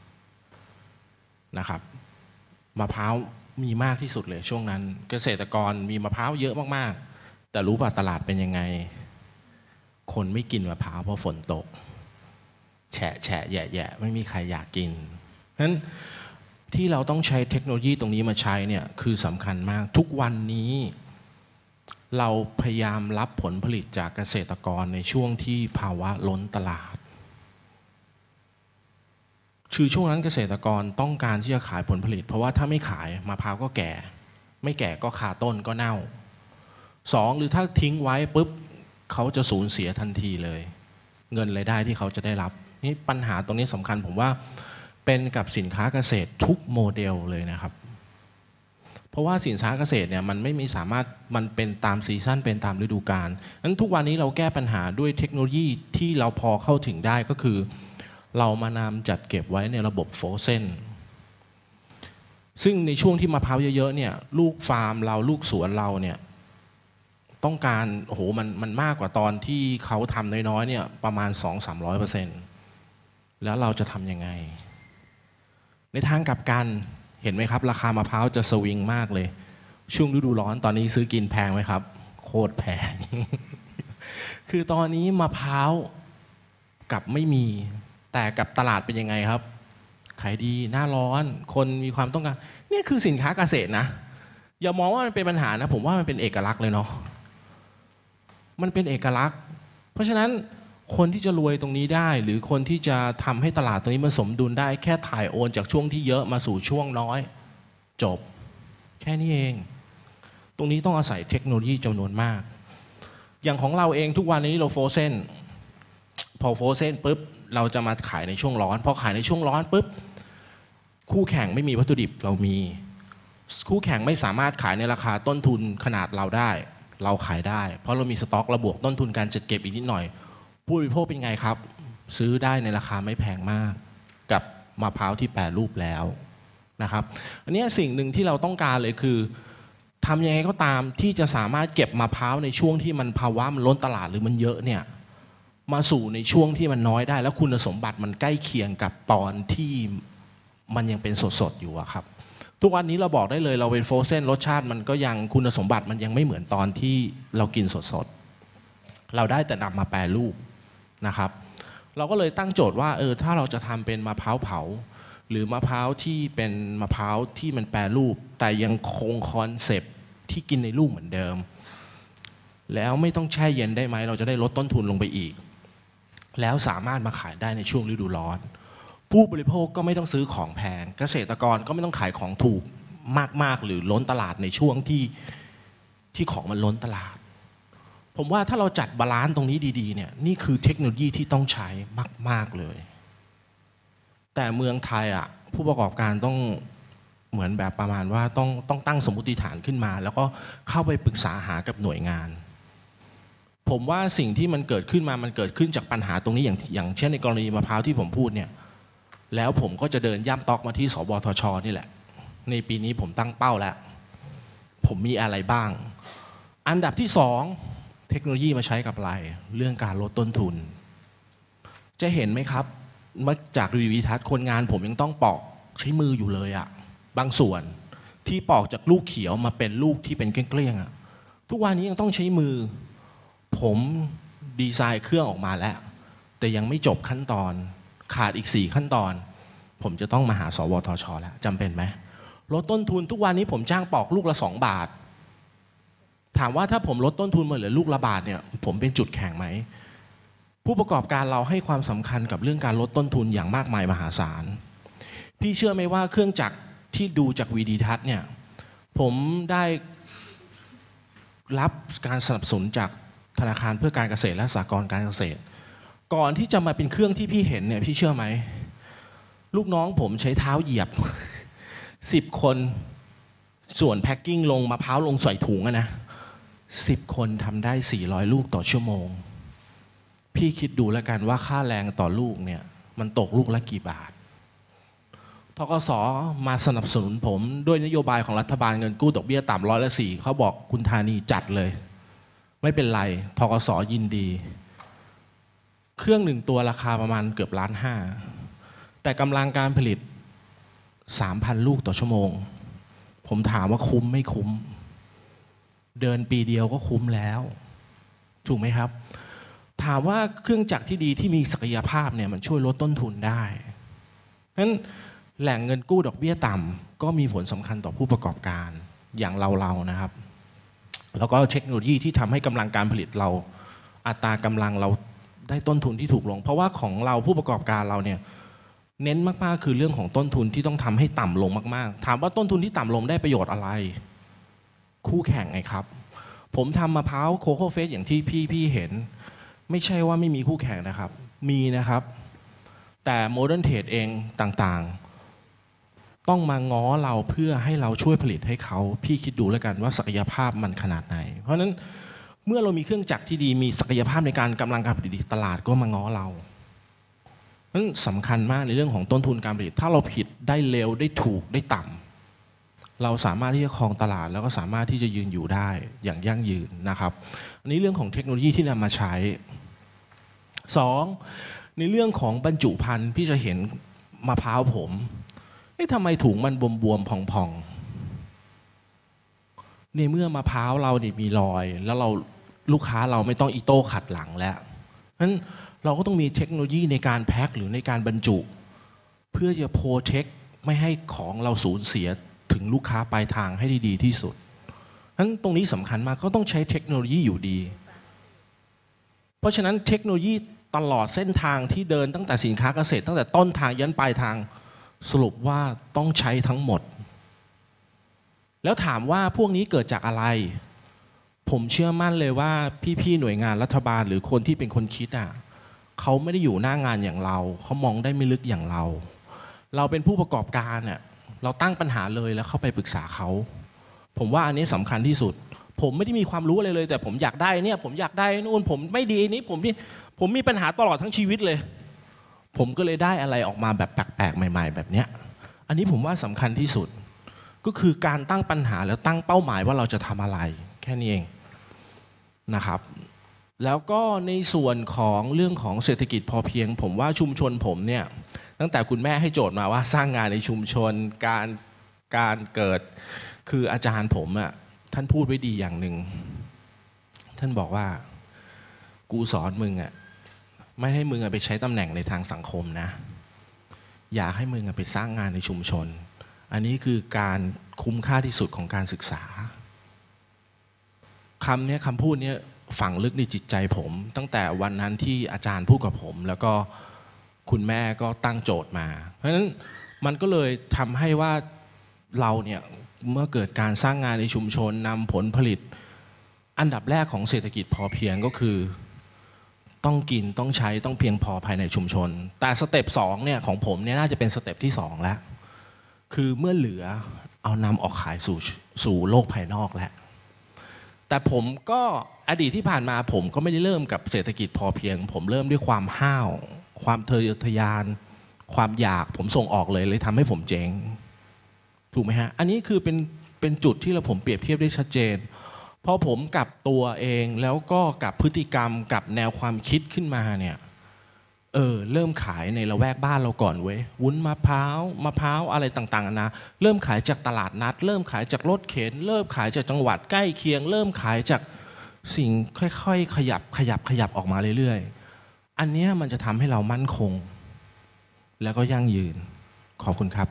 นะครับมะพร้าวมีมากที่สุดเลยช่วงนั้นเกษตรกรมีมะพร้าวเยอะมากๆแต่รู้ป่ะตลาดเป็นยังไงคนไม่กินมะพร้าวเพราะฝนตกแฉะแฉะแยะแยะไม่มีใครอยากกินเพราะฉะนั้นที่เราต้องใช้เทคโนโลยีตรงนี้มาใช้เนี่ยคือสำคัญมากทุกวันนี้เราพยายามรับผลผลิตจากเกษตรกรในช่วงที่ภาวะล้นตลาดคือช่วงนั้นเกษตรกรต้องการที่จะขายผลผลิตเพราะว่าถ้าไม่ขายมะพร้าวก็แก่ไม่แก่ก็คาต้นก็เน่าสองหรือถ้าทิ้งไว้ปุ๊บเขาจะสูญเสียทันทีเลยเงินรายได้ที่เขาจะได้รับนี่ปัญหาตรงนี้สำคัญผมว่าเป็นกับสินค้าเกษตรทุกโมเดลเลยนะครับเพราะว่าสินค้าเกษตรเนี่ยมันไม่มีสามารถมันเป็นตามซีซั่นเป็นตามฤดูกาลนั้นทุกวันนี้เราแก้ปัญหาด้วยเทคโนโลยีที่เราพอเข้าถึงได้ก็คือเรามานำจัดเก็บไว้ในระบบโฟรเซนซึ่งในช่วงที่มะพร้าวเยอะๆเนี่ยลูกฟาร์มเราลูกสวนเราเนี่ยต้องการโอ้โหมันมันมากกว่าตอนที่เขาทำน้อยๆเนี่ยประมาณ สองถึงสามร้อยเปอร์เซ็นต์ แล้วเราจะทำยังไงในทางกลับกันเห็นไหมครับราคามะพร้าวจะสวิงมากเลยช่วงฤดูร้อนตอนนี้ซื้อกินแพงไหมครับโคตรแพง คือตอนนี้มะพร้าวกับไม่มีแต่กับตลาดเป็นยังไงครับขายดีหน้าร้อนคนมีความต้องการนี่คือสินค้าเกษตรนะอย่ามองว่ามันเป็นปัญหานะผมว่ามันเป็นเอกลักษณ์เลยเนาะมันเป็นเอกลักษณ์เพราะฉะนั้นคนที่จะรวยตรงนี้ได้หรือคนที่จะทำให้ตลาดตรงนี้มันสมดุลได้แค่ถ่ายโอนจากช่วงที่เยอะมาสู่ช่วงน้อยจบแค่นี้เองตรงนี้ต้องอาศัยเทคโนโลยีจำนวนมากอย่างของเราเองทุกวันนี้เราโฟรเซนพอโฟรเซนปุ๊บเราจะมาขายในช่วงร้อนพอขายในช่วงร้อนปุ๊บคู่แข่งไม่มีวัตถุดิบเรามีคู่แข่งไม่สามารถขายในราคาต้นทุนขนาดเราได้เราขายได้เพราะเรามีสต็อกระบวกต้นทุนการจัดเก็บอีกนิดหน่อยผู้บริโภคเป็นไงครับซื้อได้ในราคาไม่แพงมากกับมะพร้าวที่แปรรูปแล้วนะครับอันนี้สิ่งหนึ่งที่เราต้องการเลยคือทำยังไงก็ตามที่จะสามารถเก็บมะพร้าวในช่วงที่มันภาวะมันล้นตลาดหรือมันเยอะเนี่ยมาสู่ในช่วงที่มันน้อยได้แล้วคุณสมบัติมันใกล้เคียงกับตอนที่มันยังเป็นสดๆอยู่อะครับทุกวันนี้เราบอกได้เลยเราเป็นโฟรเซนรสชาติมันก็ยังคุณสมบัติมันยังไม่เหมือนตอนที่เรากินสดๆเราได้แต่นำมาแปรรูปนะครับเราก็เลยตั้งโจทย์ว่าเออถ้าเราจะทำเป็นมะพร้าวเผาหรือมะพร้าวที่เป็นมะพร้าวที่มันแปรรูปแต่ยังคงคอนเซปต์ที่กินในลูกเหมือนเดิมแล้วไม่ต้องแช่เย็นได้ไหมเราจะได้ลดต้นทุนลงไปอีกแล้วสามารถมาขายได้ในช่วงฤดูร้อนผู้บริโภคก็ไม่ต้องซื้อของแพงเกษตรกรก็ไม่ต้องขายของถูกมากๆหรือล้นตลาดในช่วงที่ที่ของมันล้นตลาดผมว่าถ้าเราจัดบาลานซ์ตรงนี้ดีๆเนี่ยนี่คือเทคโนโลยีที่ต้องใช้มากๆเลยแต่เมืองไทยอ่ะผู้ประกอบการต้องเหมือนแบบประมาณว่าต้องต้องตั้งสมมติฐานขึ้นมาแล้วก็เข้าไปปรึกษาหากับหน่วยงานผมว่าสิ่งที่มันเกิดขึ้นมามันเกิดขึ้นจากปัญหาตรงนี้อย่างอย่างเช่นในกรณีมะพร้าวที่ผมพูดเนี่ยแล้วผมก็จะเดินย่ำตอกมาที่สบทช.นี่แหละในปีนี้ผมตั้งเป้าแล้วผมมีอะไรบ้างอันดับที่สองเทคโนโลยีมาใช้กับอะไรเรื่องการลดต้นทุนจะเห็นไหมครับมาจากรีวิวทัศน์คนงานผมยังต้องปอกใช้มืออยู่เลยอะบางส่วนที่ปอกจากลูกเขียวมาเป็นลูกที่เป็นเกลี้ยงๆอะทุกวันนี้ยังต้องใช้มือผมดีไซน์เครื่องออกมาแล้วแต่ยังไม่จบขั้นตอนขาดอีกสี่ขั้นตอนผมจะต้องมาหาสวทช.แล้วจำเป็นไหมลดต้นทุนทุกวันนี้ผมจ้างปอกลูกละสองบาทถามว่าถ้าผมลดต้นทุนมาเหลือลูกละบาทเนี่ยผมเป็นจุดแข็งไหมผู้ประกอบการเราให้ความสำคัญกับเรื่องการลดต้นทุนอย่างมากมายมหาศาลพี่เชื่อไหมว่าเครื่องจักรที่ดูจากวีดีทัศน์เนี่ยผมได้รับการสนับสนุนจากธนาคารเพื่อการเกษตรและสหกรณ์การเกษตรก่อนที่จะมาเป็นเครื่องที่พี่เห็นเนี่ยพี่เชื่อไหมลูกน้องผมใช้เท้าเหยียบสิบคนส่วนแพ็คกิ้งลงมะพร้าวลงใส่ถุงนะสิบคนทำได้สี่ร้อยลูกต่อชั่วโมงพี่คิดดูแล้วกันว่าค่าแรงต่อลูกเนี่ยมันตกลูกละกี่บาทธกส.มาสนับสนุนผมด้วยนโยบายของรัฐบาลเงินกู้ดอกเบี้ยต่ำร้อยละสี่เขาบอกคุณธานีจัดเลยไม่เป็นไรธกส.ยินดีเครื่องหนึ่งตัวราคาประมาณเกือบล้านห้าแต่กำลังการผลิต สามพัน ลูกต่อชั่วโมงผมถามว่าคุ้มไม่คุ้มเดินปีเดียวก็คุ้มแล้วถูกไหมครับถามว่าเครื่องจักรที่ดีที่มีศักยภาพเนี่ยมันช่วยลดต้นทุนได้นั้นแหล่งเงินกู้ดอกเบี้ยต่ำก็มีผลสำคัญต่อผู้ประกอบการอย่างเราๆนะครับแล้วก็เทคโนโลยีที่ทำให้กำลังการผลิตเราอัตรากำลังเราได้ต้นทุนที่ถูกลงเพราะว่าของเราผู้ประกอบการเราเนี่ยเน้นมากๆคือเรื่องของต้นทุนที่ต้องทำให้ต่ำลงมากๆถามว่าต้นทุนที่ต่ำลงได้ประโยชน์อะไรคู่แข่งไงครับผมทำมะพร้าวโคโค่เฟสอย่างที่พี่พี่เห็นไม่ใช่ว่าไม่มีคู่แข่งนะครับมีนะครับแต่โมเดิร์นเทรดเองต่างๆต้องมาง้อเราเพื่อให้เราช่วยผลิตให้เขาพี่คิดดูแล้วกันว่าศักยภาพมันขนาดไหนเพราะฉะนั้นเมื่อเรามีเครื่องจักรที่ดีมีศักยภาพในการกำลังการผลิตตลาดก็มาง้อเรานั้นสำคัญมากในเรื่องของต้นทุนการผลิตถ้าเราผิดได้เร็วได้ถูกได้ต่ำเราสามารถที่จะครองตลาดแล้วก็สามารถที่จะยืนอยู่ได้อย่างยั่งยืนนะครับอันนี้เรื่องของเทคโนโลยีที่นำมาใช้สองในเรื่องของบรรจุภัณฑ์พี่จะเห็นมะพร้าวผมเอ๊ะทำไมถุงมันบวมๆพองๆในเมื่อมะพร้าวเราเนี่ยมีรอยแล้วเราลูกค้าเราไม่ต้องอีโต้ขัดหลังแล้วนั้นเราก็ต้องมีเทคโนโลยีในการแพ็คหรือในการบรรจุเพื่อจะโปรเทคไม่ให้ของเราสูญเสียถึงลูกค้าปลายทางให้ดีที่สุดนั้นตรงนี้สำคัญมากก็ต้องใช้เทคโนโลยีอยู่ดีเพราะฉะนั้นเทคโนโลยีตลอดเส้นทางที่เดินตั้งแต่สินค้าเกษตรตั้งแต่ต้นทางยันปลายทางสรุปว่าต้องใช้ทั้งหมดแล้วถามว่าพวกนี้เกิดจากอะไรผมเชื่อมั่นเลยว่าพี่ๆหน่วยงานรัฐบาลหรือคนที่เป็นคนคิดอ่ะเขาไม่ได้อยู่หน้างานอย่างเราเขามองได้ไม่ลึกอย่างเราเราเป็นผู้ประกอบการเนี่ยเราตั้งปัญหาเลยแล้วเข้าไปปรึกษาเขาผมว่าอันนี้สำคัญที่สุดผมไม่ได้มีความรู้อะไรเลยแต่ผมอยากได้เนี่ยผมอยากได้นู่นผมไม่ดีนี้ผมผมมีปัญหาตลอดทั้งชีวิตเลยผมก็เลยได้อะไรออกมาแบบแปลกๆใหม่ๆแบบเนี้ยอันนี้ผมว่าสำคัญที่สุดก็คือการตั้งปัญหาแล้วตั้งเป้าหมายว่าเราจะทำอะไรแค่นี้เองนะครับแล้วก็ในส่วนของเรื่องของเศรษฐกิจพอเพียงผมว่าชุมชนผมเนี่ยตั้งแต่คุณแม่ให้โจทย์มาว่าสร้างงานในชุมชนการการเกิดคืออาจารย์ผมอ่ะท่านพูดไว้ดีอย่างหนึ่งท่านบอกว่ากูสอนมึงอ่ะไม่ให้มึงไปใช้ตำแหน่งในทางสังคมนะอยากให้มึงไปสร้างงานในชุมชนอันนี้คือการคุ้มค่าที่สุดของการศึกษาคำนี้คำพูดนี้ฝังลึกในจิตใจผมตั้งแต่วันนั้นที่อาจารย์พูดกับผมแล้วก็คุณแม่ก็ตั้งโจทย์มาเพราะฉะนั้นมันก็เลยทำให้ว่าเราเนี่ยเมื่อเกิดการสร้างงานในชุมชนนำผลผลิตอันดับแรกของเศรษฐกิจพอเพียงก็คือต้องกินต้องใช้ต้องเพียงพอภายในชุมชนแต่สเต็ปสองเนี่ยของผมเนี่ยน่าจะเป็นสเต็ปที่สองแล้วคือเมื่อเหลือเอานำออกขายสู่สู่โลกภายนอกแล้วแต่ผมก็อดีตที่ผ่านมาผมก็ไม่ได้เริ่มกับเศรษฐกิจพอเพียงผมเริ่มด้วยความห้าวความทะเยอทะยานความอยากผมส่งออกเลยเลยทำให้ผมเจ๊งถูกไหมฮะอันนี้คือเป็นเป็นจุดที่เราผมเปรียบเทียบได้ชัดเจนพอผมกลับตัวเองแล้วก็กับพฤติกรรมกับแนวความคิดขึ้นมาเนี่ยเออเริ่มขายในละแวกบ้านเราก่อนเว้ยวุ้นมะพร้าวมะพร้าวอะไรต่างๆนะเริ่มขายจากตลาดนัดเริ่มขายจากรถเข็นเริ่มขายจากจังหวัดใกล้เคียงเริ่มขายจากสิ่งค่อยๆขยับขยับขยับออกมาเรื่อยๆอันนี้มันจะทำให้เรามั่นคงแล้วก็ยั่งยืนขอบคุณครับ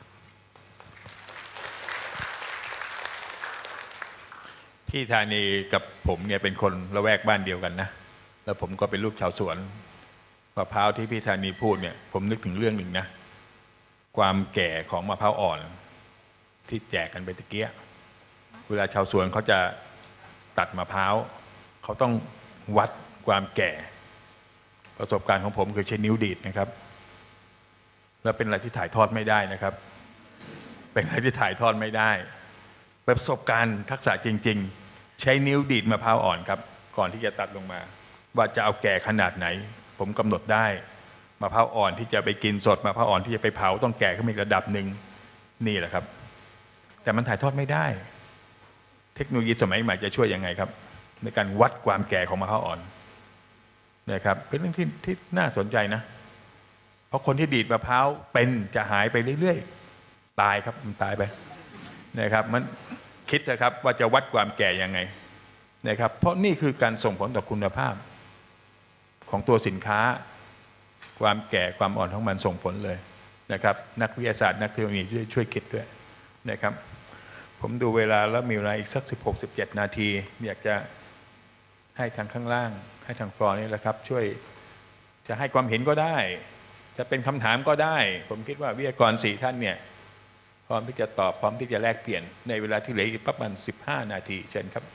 พี่ธานีกับผมเนี่ยเป็นคนละแวกบ้านเดียวกันนะแล้วผมก็เป็นลูกชาวสวนมะพร้าวที่พี่ธานีพูดเนี่ยผมนึกถึงเรื่องหนึ่งนะความแก่ของมะพร้าวอ่อนที่แจกกันไปตะเกียเวลาชาวสวนเขาจะตัดมะพร้าวเขาต้องวัดความแก่ประสบการณ์ของผมคือใช้นิ้วดีดนะครับแล้วเป็นอะไรที่ถ่ายทอดไม่ได้นะครับเป็นอะไรที่ถ่ายทอดไม่ได้ประสบการณ์ทักษะจริงๆใช้นิ้วดีดมะพร้าวอ่อนครับก่อนที่จะตัดลงมาว่าจะเอาแก่ขนาดไหนผมกำหนดได้มะพร้าวอ่อนที่จะไปกินสดมะพร้าวอ่อนที่จะไปเผาต้องแก่ขึ้นอีกระดับหนึ่งนี่แหละครับแต่มันถ่ายทอดไม่ได้เทคโนโลยีสมัยใหม่จะช่วยยังไงครับในการวัดความแก่ของมะพร้าวอ่อนนะครับเป็นเรื่องที่ที่น่าสนใจนะเพราะคนที่ดีดมะพร้าวเป็นจะหายไปเรื่อยๆตายครับมันตายไปนะครับมันคิดนะครับว่าจะวัดความแก่ยังไงนะครับเพราะนี่คือการส่งผลต่อคุณภาพของตัวสินค้าความแก่ความอ่อนของมันส่งผลเลยนะครับนักวิทยาศาสตร์นักเทคโนโลยีช่วยช่วยคิดด้วยนะครับผมดูเวลาแล้วมีเวลาอีกสักสิบหก สิบเจ็ดนาทีอยากจะให้ทางข้างล่างให้ทางฟลอร์นี่แหละครับช่วยจะให้ความเห็นก็ได้จะเป็นคำถามก็ได้ผมคิดว่าวิทยากรสี่ท่านเนี่ยพร้อมที่จะตอบพร้อมที่จะแลกเปลี่ยนในเวลาที่เหลืออีกประมาณสิบห้านาทีเชิญครับ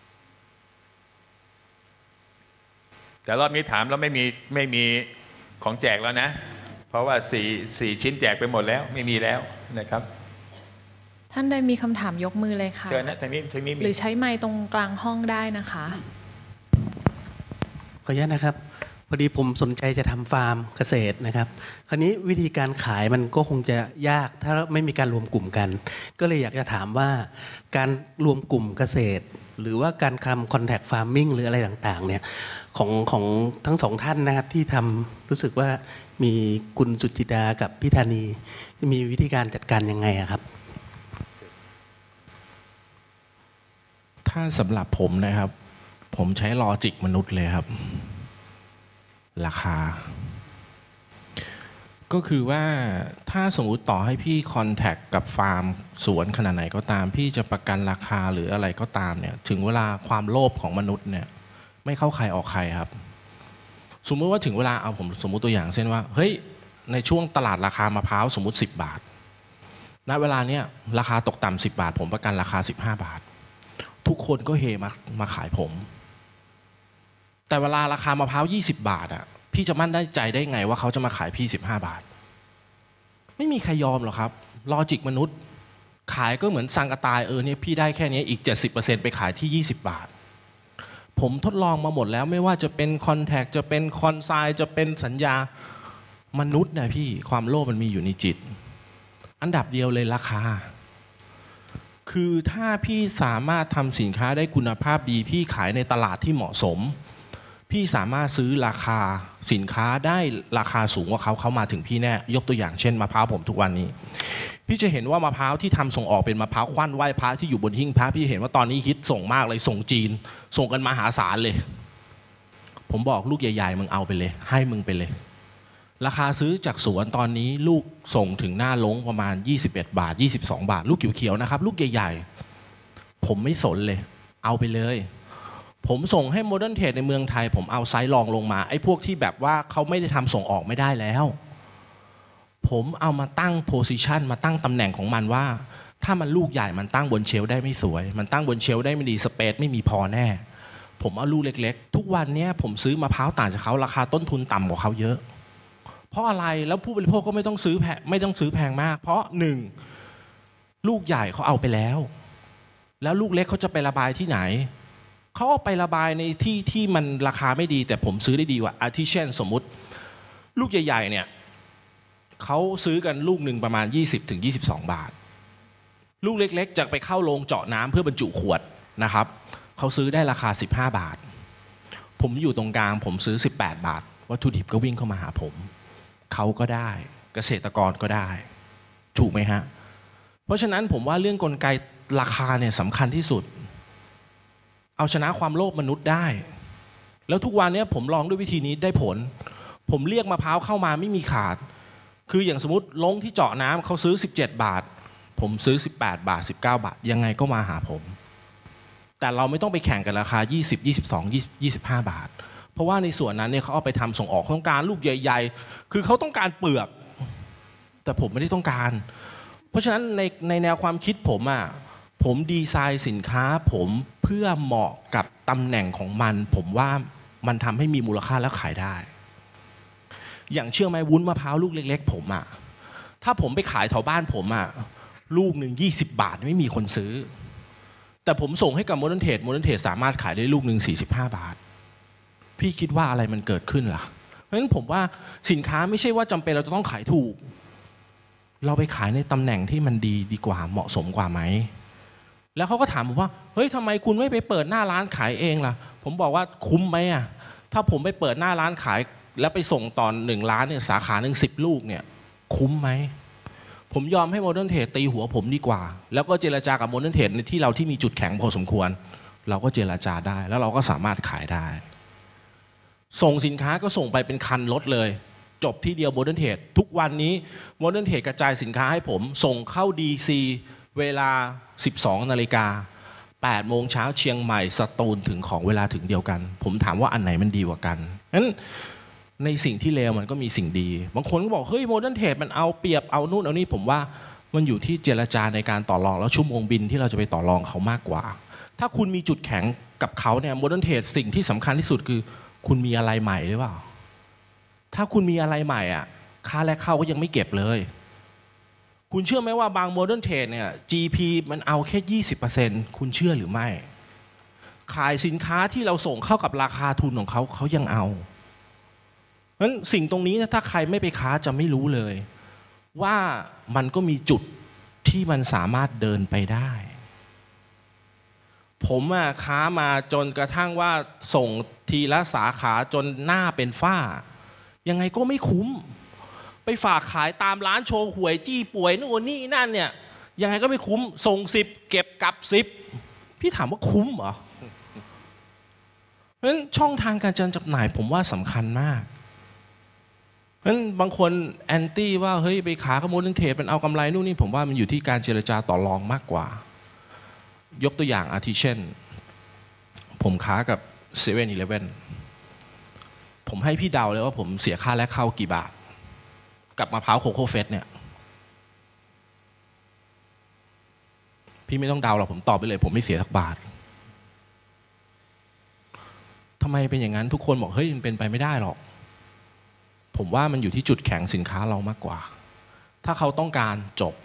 แต่รอบนี้ถามแล้วไม่มีไม่มีของแจกแล้วนะเพราะว่าสี่สี่ชิ้นแจกไปหมดแล้วไม่มีแล้วนะครับท่านใดมีคำถามยกมือเลยค่ะเชิญนะทางนี้ทางนี้หรือใช้ไมค์ตรงกลางห้องได้นะคะขออนุญาตนะครับพอดีผมสนใจจะทำฟาร์มเกษตรนะครับคราวนี้วิธีการขายมันก็คงจะยากถ้าไม่มีการรวมกลุ่มกันก็เลยอยากจะถามว่าการรวมกลุ่มเกษตรหรือว่าการทำคอนแทคฟาร์มมิ่งหรืออะไรต่างๆเนี่ยของของทั้งสองท่านนะครับที่ทำรู้สึกว่ามีคุณสุจิดากับพี่ธานีมีวิธีการจัดการยังไงครับถ้าสำหรับผมนะครับผมใช้ลอจิกมนุษย์เลยครับราคาก็คือว่าถ้าสมมติต่อให้พี่คอนแทคกับฟาร์มสวนขนาดไหนก็ตามพี่จะประกันราคาหรืออะไรก็ตามเนี่ยถึงเวลาความโลภของมนุษย์เนี่ยไม่เข้าใครออกใครครับสมมติว่าถึงเวลาเอาผมสมมุติตัวอย่างเช่นว่าเฮ้ยในช่วงตลาดราคามะพร้าวสมมติสิบบาทณเวลาเนี้ยราคาตกต่ำสิบบาทผมประกันราคาสิบห้าบาททุกคนก็เฮมามาขายผมแต่เวลาราคามะพร้าวยี่สิบบาทอ่ะพี่จะมั่นได้ใจได้ไงว่าเขาจะมาขายพี่สิบห้าบาทไม่มีใครยอมหรอกครับลอจิกมนุษย์ขายก็เหมือนสั่งกระต่ายเออเนี่ยพี่ได้แค่นี้อีก เจ็ดสิบเปอร์เซ็นต์ ไปขายที่ยี่สิบบาทผมทดลองมาหมดแล้วไม่ว่าจะเป็นคอนแทคจะเป็นคอนไซน์จะเป็นสัญญามนุษย์นะพี่ความโลภมันมีอยู่ในจิตอันดับเดียวเลยราคาคือถ้าพี่สามารถทำสินค้าได้คุณภาพดีพี่ขายในตลาดที่เหมาะสมพี่สามารถซื้อราคาสินค้าได้ราคาสูงกว่าเขาเขามาถึงพี่แน่ยกตัวอย่างเช่นมะพร้าวผมทุกวันนี้พี่จะเห็นว่ามะพร้าวที่ทำส่งออกเป็นมะพร้าวควันไหว้พระที่อยู่บนหิ้งพระพี่เห็นว่าตอนนี้ฮิตส่งมากเลยส่งจีนส่งกันมหาศาลเลยผผมบอกลูกใหญ่ๆมึงเอาไปเลยให้มึงไปเลยราคาซื้อจากสวนตอนนี้ลูกส่งถึงหน้าลงประมาณยี่สิบเอ็ดบาทยี่สิบสองบาทลูกเขียวๆนะครับลูกใหญ่ๆผมไม่สนเลยเอาไปเลยผมส่งให้โมเดิร์นเทรดในเมืองไทยผมเอาไซส์รองลงมาไอ้พวกที่แบบว่าเขาไม่ได้ทำส่งออกไม่ได้แล้วผมเอามาตั้งโพซิชันมาตั้งตำแหน่งของมันว่าถ้ามันลูกใหญ่มันตั้งบนเชลฟ์ได้ไม่สวยมันตั้งบนเชลฟ์ได้ไม่ดีสเปซไม่มีพอแน่ผมเอาลูกเล็กๆทุกวันนี้ผมซื้อมะพร้าวต่างจากเขาราคาต้นทุนต่ำกว่าเขาเยอะเพราะอะไรแล้วผู้บริโภคก็ไม่ต้องซื้อแพงไม่ต้องซื้อแพงมากเพราะหนึ่งลูกใหญ่เขาเอาไปแล้วแล้วลูกเล็กเขาจะไประบายที่ไหนเขาเอาไประบายในที่ที่มันราคาไม่ดีแต่ผมซื้อได้ดีกว่าอาทิเช่นสมมุติลูกใหญ่ๆเนี่ยเขาซื้อกันลูกหนึ่งประมาณ ยี่สิบถึงยี่สิบสอง บาทลูกเล็กๆจะไปเข้าโรงเจาะน้ำเพื่อบรรจุขวดนะครับเขาซื้อได้ราคาสิบห้าบาทผมอยู่ตรงกลางผมซื้อสิบแปดบาทวัตถุดิบก็วิ่งเข้ามาหาผมเขาก็ได้เกษตรกรก็ได้ถูกไหมฮะเพราะฉะนั้นผมว่าเรื่องกลไกราคาเนี่ยสำคัญที่สุดเอาชนะความโลภมนุษย์ได้แล้วทุกวันนี้ผมลองด้วยวิธีนี้ได้ผลผมเรียกมะพร้าวเข้ามาไม่มีขาดคืออย่างสมมติลงที่เจาะน้ำเขาซื้อสิบเจ็ดบาทผมซื้อสิบแปดบาทสิบเก้าบาทยังไงก็มาหาผมแต่เราไม่ต้องไปแข่งกันราคายี่สิบ ยี่สิบสอง ยี่สิบห้าบาทเพราะว่าในส่วนนั้นเนี่ยเขาเอาไปทำส่งออกต้องการลูกใหญ่ๆคือเขาต้องการเปลือกแต่ผมไม่ได้ต้องการเพราะฉะนั้นในในแนวความคิดผมอ่ะผมดีไซน์สินค้าผมเพื่อเหมาะกับตำแหน่งของมันผมว่ามันทำให้มีมูลค่าและขายได้อย่างเชื่อไหมวุ้นมะพร้าวลูกเล็กๆผมอ่ะถ้าผมไปขายแถวบ้านผมอ่ะลูกหนึ่งยี่สิบบาทไม่มีคนซื้อแต่ผมส่งให้กับโมเดิร์นเทรดโมเดิร์นเทรดสามารถขายได้ลูกหนึ่งสี่สิบห้าบาทพี่คิดว่าอะไรมันเกิดขึ้นล่ะเพราะฉะนั้นผมว่าสินค้าไม่ใช่ว่าจำเป็นเราจะต้องขายถูกเราไปขายในตำแหน่งที่มันดีดีกว่าเหมาะสมกว่าไหมแล้วเขาก็ถามผมว่าเฮ้ยทำไมคุณไม่ไปเปิดหน้าร้านขายเองล่ะผมบอกว่าคุ้มไหมอ่ะถ้าผมไปเปิดหน้าร้านขายแล้วไปส่งตอนหนึ่งล้านเนี่ยสาขาหนึ่งสิบลูกเนี่ยคุ้มไหมผมยอมให้โมเดิร์นเทรดตีหัวผมดีกว่าแล้วก็เจรจากับโมเดิร์นเทรดในที่เราที่มีจุดแข็งพอสมควรเราก็เจรจาได้แล้วเราก็สามารถขายได้ส่งสินค้าก็ส่งไปเป็นคันรถเลยจบที่เดียวโมเดิร์นเทรดทุกวันนี้โมเดิร์นเทรดกระจายสินค้าให้ผมส่งเข้า ดี ซี เวลา สิบสองนาฬิกา แปดโมงเช้าเชียงใหม่สตูลถึงของเวลาถึงเดียวกันผมถามว่าอันไหนมันดีกว่ากันงั้นในสิ่งที่เลวมันก็มีสิ่งดีบางคนก็บอกเฮ้ยโมเดิร์นเทรดมันเอาเปรียบเอานู่นเอานี่ผมว่ามันอยู่ที่เจรจาในการต่อรองแล้วชั่วโมงบินที่เราจะไปต่อรองเขามากกว่าถ้าคุณมีจุดแข็งกับเขาเนี่ยโมเดิร์นเทรดสิ่งที่สำคัญที่สุดคือคุณมีอะไรใหม่หรือเปล่าถ้าคุณมีอะไรใหม่อ่ะค่าแรกเข้าก็ยังไม่เก็บเลยคุณเชื่อไหมว่าบางโมเดิร์นเทรดเนี่ย จี พี มันเอาแค่ ยี่สิบเปอร์เซ็นต์ คุณเชื่อหรือไม่ขายสินค้าที่เราส่งเข้ากับราคาทุนของเขาเขายังเอาเพราะฉะนั้นสิ่งตรงนี้ถ้าใครไม่ไปค้าจะไม่รู้เลยว่ามันก็มีจุดที่มันสามารถเดินไปได้ผมอะค้ามาจนกระทั่งว่าส่งทีละสาขาจนหน้าเป็นฝ้ายังไงก็ไม่คุ้มไปฝากขายตามร้านโชว์หวยจี้ป่วยนู่นนี่นั่นเนี่ยยังไงก็ไม่คุ้มส่งสิบเก็บกลับสิบพี่ถามว่าคุ้มเหรอเพราะฉะนั้นช่องทางการจำหน่ายผมว่าสำคัญมากเพราะฉะนั้นบางคนแอนตี้ว่าเฮ้ยไปขายขโมยเรื่องเทรดมันเอากำไรนู่นนี่ผมว่ามันอยู่ที่การเจรจาต่อรองมากกว่ายกตัวอย่างอาทิเช่นผมค้ากับเซเว่นอีเลฟเว่นผมให้พี่เดาเลยว่าผมเสียค่าแรกเข้ากี่บาทกับมะพร้าวโคโค่เฟสเนี่ยพี่ไม่ต้องเดาหรอกผมตอบไปเลยผมไม่เสียสักบาททำไมเป็นอย่างนั้นทุกคนบอกเฮ้ยมันเป็นไปไม่ได้หรอกผมว่ามันอยู่ที่จุดแข็งสินค้าเรามากกว่าถ้าเขาต้องการจบ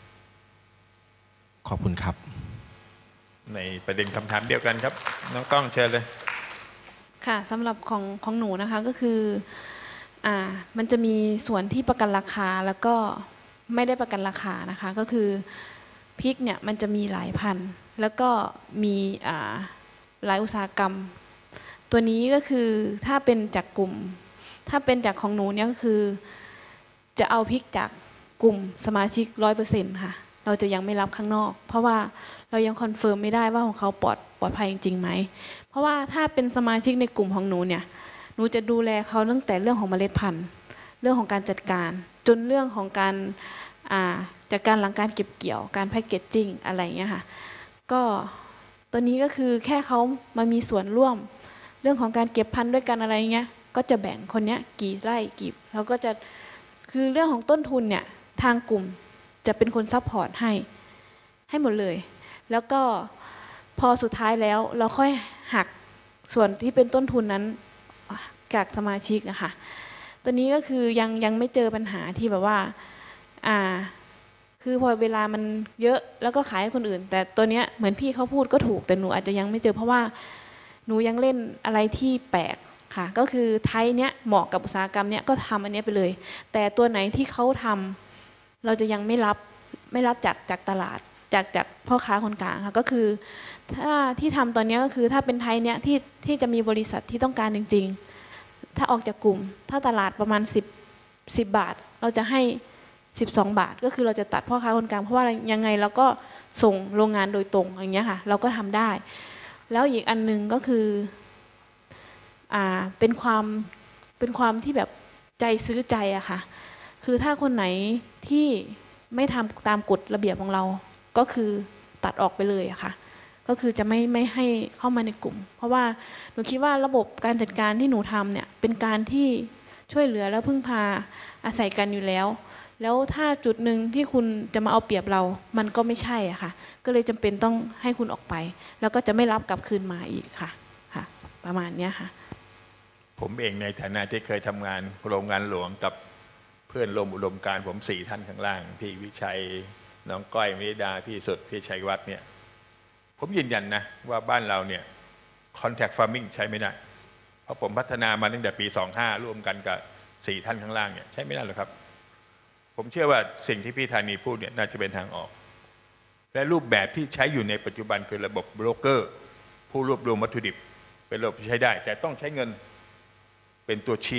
ขอบคุณครับในประเด็นคำถามเดียวกันครับน้องต้องเชิญเลยค่ะสำหรับของของหนูนะคะก็คืออ่ามันจะมีส่วนที่ประกันราคาแล้วก็ไม่ได้ประกันราคานะคะก็คือพริกเนี่ยมันจะมีหลายพันแล้วก็มีอ่าหลายอุตสาหกรรมตัวนี้ก็คือถ้าเป็นจากกลุ่มถ้าเป็นจากของหนูเนี่ยก็คือจะเอาพริกจากกลุ่มสมาชิก ร้อยเปอร์เซ็นต์ ค่ะเราจะยังไม่รับข้างนอกเพราะว่าเรายังคอนเฟิร์มไม่ได้ว่าของเขาปลอดปลอดภัยจริงๆไหมเพราะว่าถ้าเป็นสมาชิกในกลุ่มของหนูเนี่ยหนูจะดูแลเขาตั้งแต่เรื่องของเมล็ดพันธุ์เรื่องของการจัดการจนเรื่องของการจัดการหลังการเก็บเกี่ยวการแพคเกจจิ้งอะไรเงี้ยค่ะก็ตัวนี้ก็คือแค่เขามามีส่วนร่วมเรื่องของการเก็บพันธุ์ด้วยกันอะไรเงี้ยก็จะแบ่งคนเนี้ยกี่ไร่กี่แล้วก็จะคือเรื่องของต้นทุนเนี่ยทางกลุ่มจะเป็นคนซัพพอร์ตให้ให้หมดเลยแล้วก็พอสุดท้ายแล้วเราค่อยหักส่วนที่เป็นต้นทุนนั้นจากสมาชิกนะคะตัวนี้ก็คือยังยังไม่เจอปัญหาที่แบบว่าอ่าคือพอเวลามันเยอะแล้วก็ขายให้คนอื่นแต่ตัวเนี้ยเหมือนพี่เขาพูดก็ถูกแต่หนูอาจจะยังไม่เจอเพราะว่าหนูยังเล่นอะไรที่แปลกค่ะก็คือไทยเนี้ยเหมาะกับอุตสาหกรรมเนี้ยก็ทำอันนี้ไปเลยแต่ตัวไหนที่เขาทำเราจะยังไม่รับไม่รับจากจากตลาดจากจากพ่อค้าคนกลางค่ะก็คือถ้าที่ทำตอนนี้ก็คือถ้าเป็นไทยเนี้ยที่ที่จะมีบริษัทที่ต้องการจริงๆถ้าออกจากกลุ่มถ้าตลาดประมาณสิบ สิบบาทเราจะให้สิบสองบาทก็คือเราจะตัดพ่อค้าคนกลางเพราะว่ายังไงเราก็ส่งโรงงานโดยตรงอย่างเงี้ยค่ะเราก็ทำได้แล้วอีกอันนึงก็คืออ่าเป็นความเป็นความที่แบบใจซื้อใจอะค่ะคือถ้าคนไหนที่ไม่ทำตามกฎระเบียบของเราก็คือตัดออกไปเลยอะค่ะก็คือจะไม่ไม่ให้เข้ามาในกลุ่มเพราะว่าหนูคิดว่าระบบการจัดการที่หนูทำเนี่ยเป็นการที่ช่วยเหลือและพึ่งพาอาศัยกันอยู่แล้วแล้วถ้าจุดหนึ่งที่คุณจะมาเอาเปรียบเรามันก็ไม่ใช่อะค่ะก็เลยจำเป็นต้องให้คุณออกไปแล้วก็จะไม่รับกลับคืนมาอีกค่ะค่ะประมาณนี้ค่ะผมเองในฐานะที่เคยทำงานโรงงานหลวงกับเพื่อนร่วมอุดมการณ์ผมสี่ท่านข้างล่างพี่วิชัยน้องก้อยมิดาพี่สุดพี่ชัยวัฒน์เนี่ยผมยืนยันนะว่าบ้านเราเนี่ย contact farming ใช้ไม่ได้เพราะผมพัฒนามาตั้งแต่ปีสองห้าร่วมกันกับสี่ท่านข้างล่างเนี่ยใช้ไม่ได้หรอกครับผมเชื่อว่าสิ่งที่พี่ธานีพูดเนี่ยน่าจะเป็นทางออกและรูปแบบที่ใช้อยู่ในปัจจุบันคือระบบโบรกเกอร์ผู้รวบรวมวัตถุดิบเป็นระบบที่ใช้ได้แต่ต้องใช้เงินเป็นตัวชี้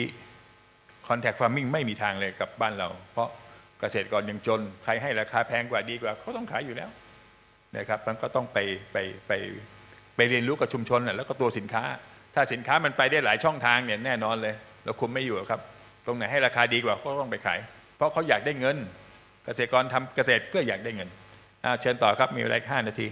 contact farming ไม่มีทางเลยกับบ้านเราเพราะเกษตรกรยังจนใครให้ราคาแพงกว่าดีกว่าเขาต้องขายอยู่แล้วนะครับมันก็ต้องไปไปไปไปเรียนรู้กับชุมชนแล้วก็ตัวสินค้าถ้าสินค้ามันไปได้หลายช่องทางเนี่ยแน่นอนเลยเราคุมไม่อยู่ครับตรงไหนให้ราคาดีกว่าก็ต้องไปขายเพราะเขาอยากได้เงินเกษตรกรทำเกษตรเพื่ออยากได้เงินเชิญต่อครับมีเวลาห้านาที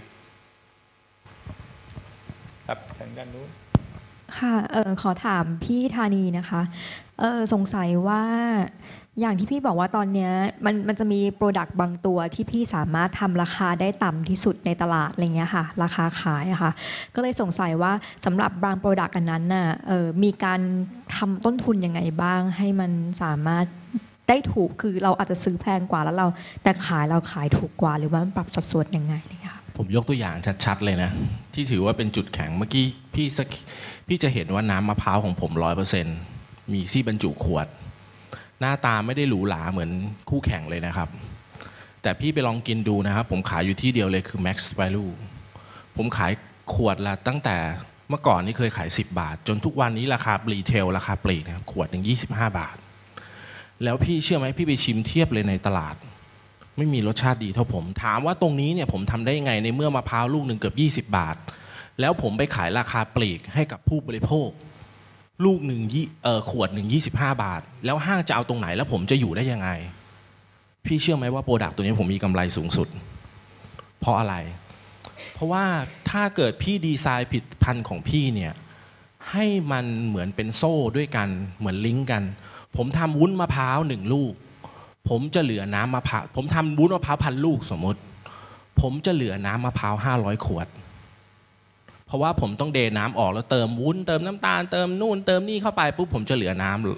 ครับทางด้านนู้นค่ะเออขอถามพี่ธานีนะคะเออสงสัยว่าอย่างที่พี่บอกว่าตอนนี้มันมันจะมีโปรดักต์บางตัวที่พี่สามารถทำราคาได้ต่ำที่สุดในตลาดอะไรเงี้ยค่ะราคาขายอะค่ะก็เลยสงสัยว่าสำหรับบางโปรดักต์อันนั้นน่ะเออมีการทำต้นทุนยังไงบ้างให้มันสามารถได้ถูกคือเราอาจจะซื้อแพงกว่าแล้วเราแต่ขายเราขายถูกกว่าหรือว่ามันปรับสัดส่วนยังไงเนี่ยค่ะผมยกตัวอย่างชัดๆเลยนะที่ถือว่าเป็นจุดแข็งเมื่อกี้พี่พี่จะเห็นว่าน้ำมะพร้าวของผม ร้อยเปอร์เซ็นต์ มีที่บรรจุขวดหน้าตาไม่ได้หรูหราเหมือนคู่แข่งเลยนะครับแต่พี่ไปลองกินดูนะครับผมขายอยู่ที่เดียวเลยคือ Max Value ผมขายขวดละตั้งแต่เมื่อก่อนนี่เคยขายสิบบาทจนทุกวันนี้ราคารีเทลราคาปลีกนะครับขวดหนึ่งยี่สิบห้าบาทแล้วพี่เชื่อไหมพี่ไปชิมเทียบเลยในตลาดไม่มีรสชาติดีเท่าผมถามว่าตรงนี้เนี่ยผมทำได้ยังไงในเมื่อมะพร้าวลูกหนึ่งเกือบยี่สิบบาทแล้วผมไปขายราคาปลีกให้กับผู้บริโภคลูกหนึ่งเอ่อขวดหนึ่งยี่สิบห้าบาทแล้วห้างจะเอาตรงไหนแล้วผมจะอยู่ได้ยังไงพี่เชื่อไหมว่าโปรดักต์ตัวนี้ผมมีกำไรสูงสุดเพราะอะไรเพราะว่าถ้าเกิดพี่ดีไซน์ผลิตภัณฑ์ของพี่เนี่ยให้มันเหมือนเป็นโซ่ด้วยกันเหมือนลิงก์กันผมทำวุ้นมะพร้าวหนึ่งลูกผมจะเหลือน้ำมะพร้าวผมทำวุ้นมะพร้าวพันลูกสมมติผมจะเหลือน้ำมะพร้าวห้าร้อยขวดเพราะว่าผมต้องเดน้ำออกแล้วเติมวุ้นเติมน้ำตาลเติมนู่นเติมนี่เข้าไปปุ๊บผมจะเหลือน้ำ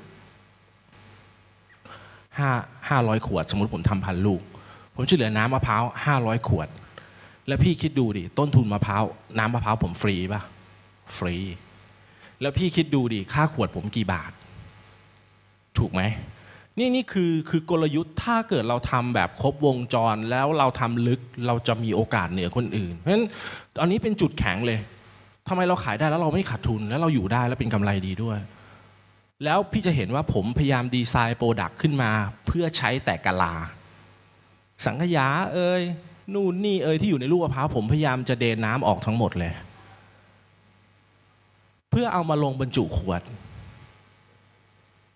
ห้าห้าร้อยขวดสมมติผมทำพันลูกผมจะเหลือน้ำมะพร้าวห้าร้อยขวดแล้วพี่คิดดูดิต้นทุนมะพร้าวน้ำมะพร้าวผมฟรีป่ะฟรีแล้วพี่คิดดูดิค่าขวดผมกี่บาทถูกไหมนี่นี่คือคือกลยุทธ์ถ้าเกิดเราทำแบบครบวงจรแล้วเราทำลึกเราจะมีโอกาสเหนือคนอื่นเพราะฉะนั้นอันนี้เป็นจุดแข็งเลยทำไมเราขายได้แล้วเราไม่ขาดทุนแล้วเราอยู่ได้แล้วเป็นกำไรดีด้วยแล้วพี่จะเห็นว่าผมพยายามดีไซน์โปรดักต์ขึ้นมาเพื่อใช้แต่กะลาสังขยาเอ่ยนู่นนี่เอ่ยที่อยู่ในลูกมะพร้าวผมพยายามจะเดนน้ำออกทั้งหมดเลยเพื่อเอามาลงบรรจุขวด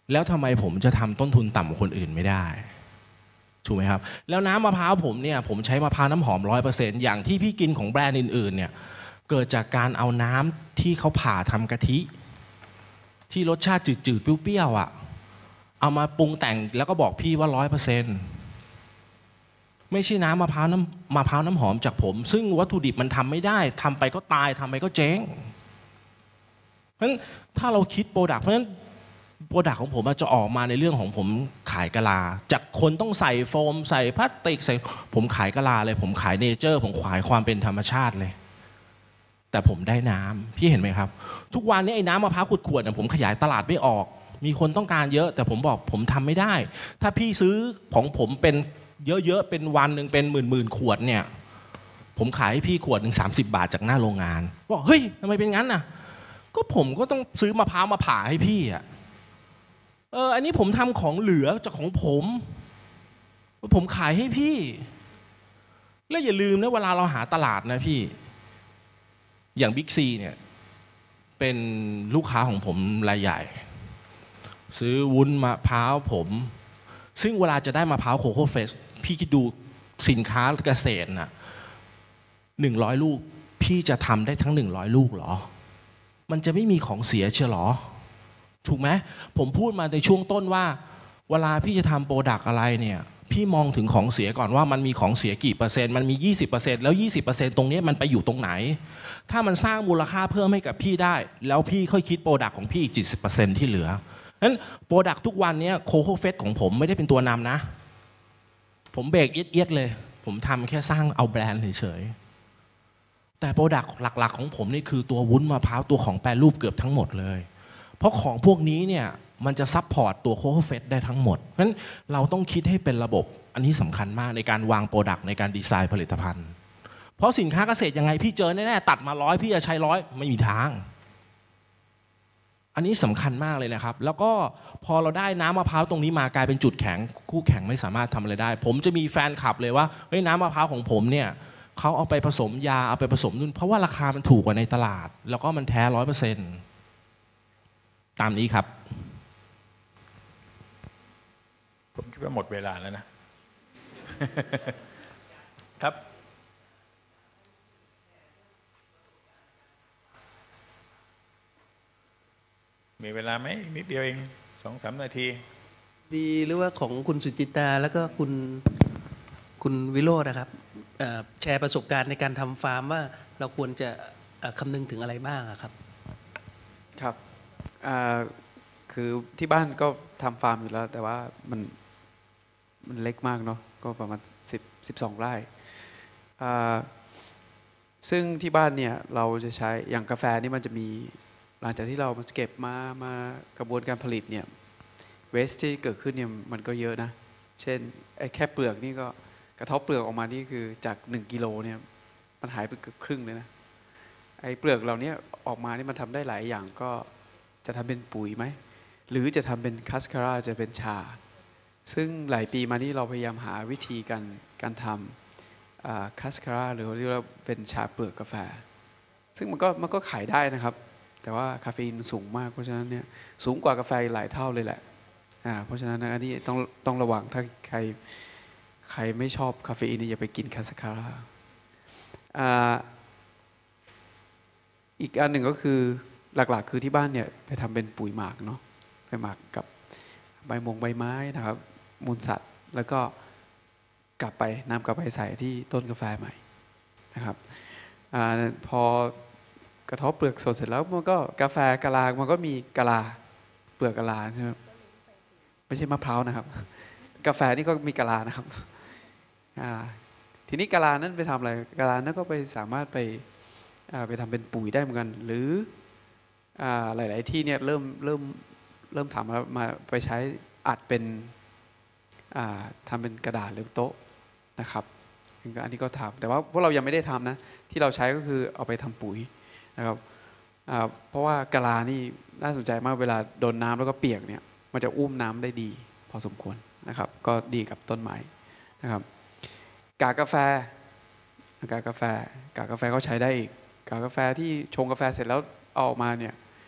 แล้วทำไมผมจะทำต้นทุนต่ำกว่าคนอื่นไม่ได้ถูกไหมครับแล้วน้ำมะพร้าวผมเนี่ยผมใช้มะพร้าวน้ำหอมร้อยเปอร์เซ็นต์อย่างที่พี่กินของแบรนด์อื่นๆเนี่ยเกิดจากการเอาน้ำที่เขาผ่าทำกะทิที่รสชาติจืดๆเปรี้ยวๆอ่ะเอามาปรุงแต่งแล้วก็บอกพี่ว่าร้อยเปอร์เซ็นต์ไม่ใช่น้ำมะพร้าวน้ำมะพร้าวน้ำหอมจากผมซึ่งวัตถุดิบมันทำไม่ได้ทำไปก็ตายทำไปก็เจ๊งเพราะฉะนั้นถ้าเราคิดโปรดักต์เพราะฉะนั้นโปรดักต์ของผมจะออกมาในเรื่องของผมขายกะลาจากคนต้องใส่โฟมใส่พลาสติกใส่ผมขายกะลาเลยผมขายเนเจอร์ผมขายความเป็นธรรมชาติเลยแต่ผมได้น้ำพี่เห็นไหมครับทุกวันนี้ไอ้น้ำมะพร้าวขวดๆเนี่ยผมขยายตลาดไม่ออกมีคนต้องการเยอะแต่ผมบอกผมทำไม่ได้ถ้าพี่ซื้อของผมเป็นเยอะๆเป็นวันหนึ่งเป็นหมื่นๆขวดเนี่ยผมขายให้พี่ขวดหนึ่งสามสิบบาทจากหน้าโรงงานบอกเฮ้ยทำไมเป็นงั้นน่ะก็ผมก็ต้องซื้อมะพร้าวมาผ่าให้พี่อ่ะเอออันนี้ผมทำของเหลือจากของผมผมขายให้พี่แล้วอย่าลืมนะเวลาเราหาตลาดนะพี่อย่างบิ๊กซีเนี่ยเป็นลูกค้าของผมรายใหญ่ซื้อวุ้นมะพร้าวผมซึ่งเวลาจะได้มะพร้าวโคโค่เฟสพี่คิดดูสินค้าเกษตรน่ะหนึ่งร้อยลูกพี่จะทำได้ทั้งหนึ่งร้อยลูกเหรอมันจะไม่มีของเสียเชียวหรอถูกไหมผมพูดมาในช่วงต้นว่าเวลาพี่จะทำโปรดักต์อะไรเนี่ยพี่มองถึงของเสียก่อนว่ามันมีของเสียกี่เปอร์เซ็นต์มันมี ยี่สิบเปอร์เซ็นต์ แล้ว ยี่สิบเปอร์เซ็นต์ ตรงนี้มันไปอยู่ตรงไหนถ้ามันสร้างมูลค่าเพิ่มให้กับพี่ได้แล้วพี่ค่อยคิดโปรดักต์ของพี่อีก เจ็ดสิบเปอร์เซ็นต์ ที่เหลือนั้นโปรดักต์ทุกวันนี้โคโค่เฟสของผมไม่ได้เป็นตัวนำนะผมเบรกเอียดๆเลยผมทำแค่สร้างเอาแบรนด์เฉยๆแต่โปรดักต์หลักๆของผมนี่คือตัววุ้นมะพร้าวตัวของแปรรูปเกือบทั้งหมดเลยเพราะของพวกนี้เนี่ยมันจะซัพพอร์ตตัวโคโค่เฟสได้ทั้งหมดเพราะฉะนั้นเราต้องคิดให้เป็นระบบอันนี้สำคัญมากในการวางโปรดักต์ในการดีไซน์ผลิตภัณฑ์เพราะสินค้าเกษตรยังไงพี่เจอแน่ๆตัดมาร้อยพี่จะใช้ร้อยไม่มีทางอันนี้สำคัญมากเลยนะครับแล้วก็พอเราได้น้ำมะพร้าวตรงนี้มากลายเป็นจุดแข็งคู่แข่งไม่สามารถทำอะไรได้ผมจะมีแฟนคลับเลยว่าเฮ้ยน้ำมะพร้าวของผมเนี่ยเขาเอาไปผสมยาเอาไปผสมนู่นเพราะว่าราคามันถูกกว่าในตลาดแล้วก็มันแท้ร้อยเปอร์เซ็นต์ตามนี้ครับผมคิดว่าหมดเวลาแล้วนะครับมีเวลาไหมนิดเดียวเองสองสามนาทีดีหรือว่าของคุณสุจิตาแล้วก็คุณคุณวิโรจน์นะครับแชร์ประสบการณ์ในการทำฟาร์มว่าเราควรจะคำนึงถึงอะไรบ้างครับครับคือที่บ้านก็ทำฟาร์มอยู่แล้วแต่ว่ามันมันเล็กมากเนาะก็ประมาณสิบ สิบสองไร่ซึ่งที่บ้านเนี่ยเราจะใช้อย่างกาแฟนี่มันจะมีหลังจากที่เราเก็บมามากระบวนการผลิตเนี่ยเวสที่เกิดขึ้นเนี่ยมันก็เยอะนะเช่นไอ้แค่เปลือกนี่ก็กระเทาะเปลือกออกมานี่คือจากหนึ่งกิโลเนี่ยมันหายไปเกือบครึ่งเลยนะไอ้เปลือกเหล่านี้ออกมานี่มันทำได้หลายอย่างก็จะทำเป็นปุ๋ยไหมหรือจะทำเป็นคัสคาร่าจะเป็นชาซึ่งหลายปีมานี้เราพยายามหาวิธีการการทำคัสคาร่าหรือที่เราเป็นชาเปลือกกาแฟซึ่งมันก็มันก็ขายได้นะครับแต่ว่าคาเฟอีนสูงมากเพราะฉะนั้นเนี่ยสูงกว่ากาแฟหลายเท่าเลยแหละอ่าเพราะฉะนั้นอันนี้ต้องต้องระวังถ้าใครใครไม่ชอบคาเฟอีนอย่าไปกินคัสคาร่าอ่าอีกอันหนึ่งก็คือหลักๆคือที่บ้านเนี่ยไปทำเป็นปุ๋ยหมักเนาะไปหมักกับใบมงใบไม้นะครับมูลสัตว์แล้วก็กลับไปนำกลับไปใส่ที่ต้นกาแฟใหม่นะครับอ่าพอกระเทาะเปลือกสดเสร็จแล้วมันก็กาแฟกะลามันก็มีกะลาเปลือกกะลาใช่ไหมไม่ใช่มะพร้าวนะครับกาแฟนี่ก็มีกะลานะครับอ่าทีนี้กะลานั้นไปทำอะไรกะลานั้นก็ไปสามารถไปไปทำเป็นปุ๋ยได้เหมือนกันหรือหลายๆที่เนี่ยเริ่มเริ่มเริ่มทำแล้วมาไปใช้อัดเป็นทำเป็นกระดาษหรือโต๊ะนะครับอันนี้ก็ทำแต่ว่าพวกเรายังไม่ได้ทำนะที่เราใช้ก็คือเอาไปทำปุ๋ยนะครับเพราะว่ากะลานี่น่าสนใจมากเวลาโดนน้ำแล้วก็เปียกเนี่ยมันจะอุ้มน้ำได้ดีพอสมควรนะครับก็ดีกับต้นไม้นะครับกากกาแฟกากกาแฟกากกาแฟเขาใช้ได้อีกกากกาแฟที่ชงกาแฟเสร็จแล้วเอาออกมาเนี่ย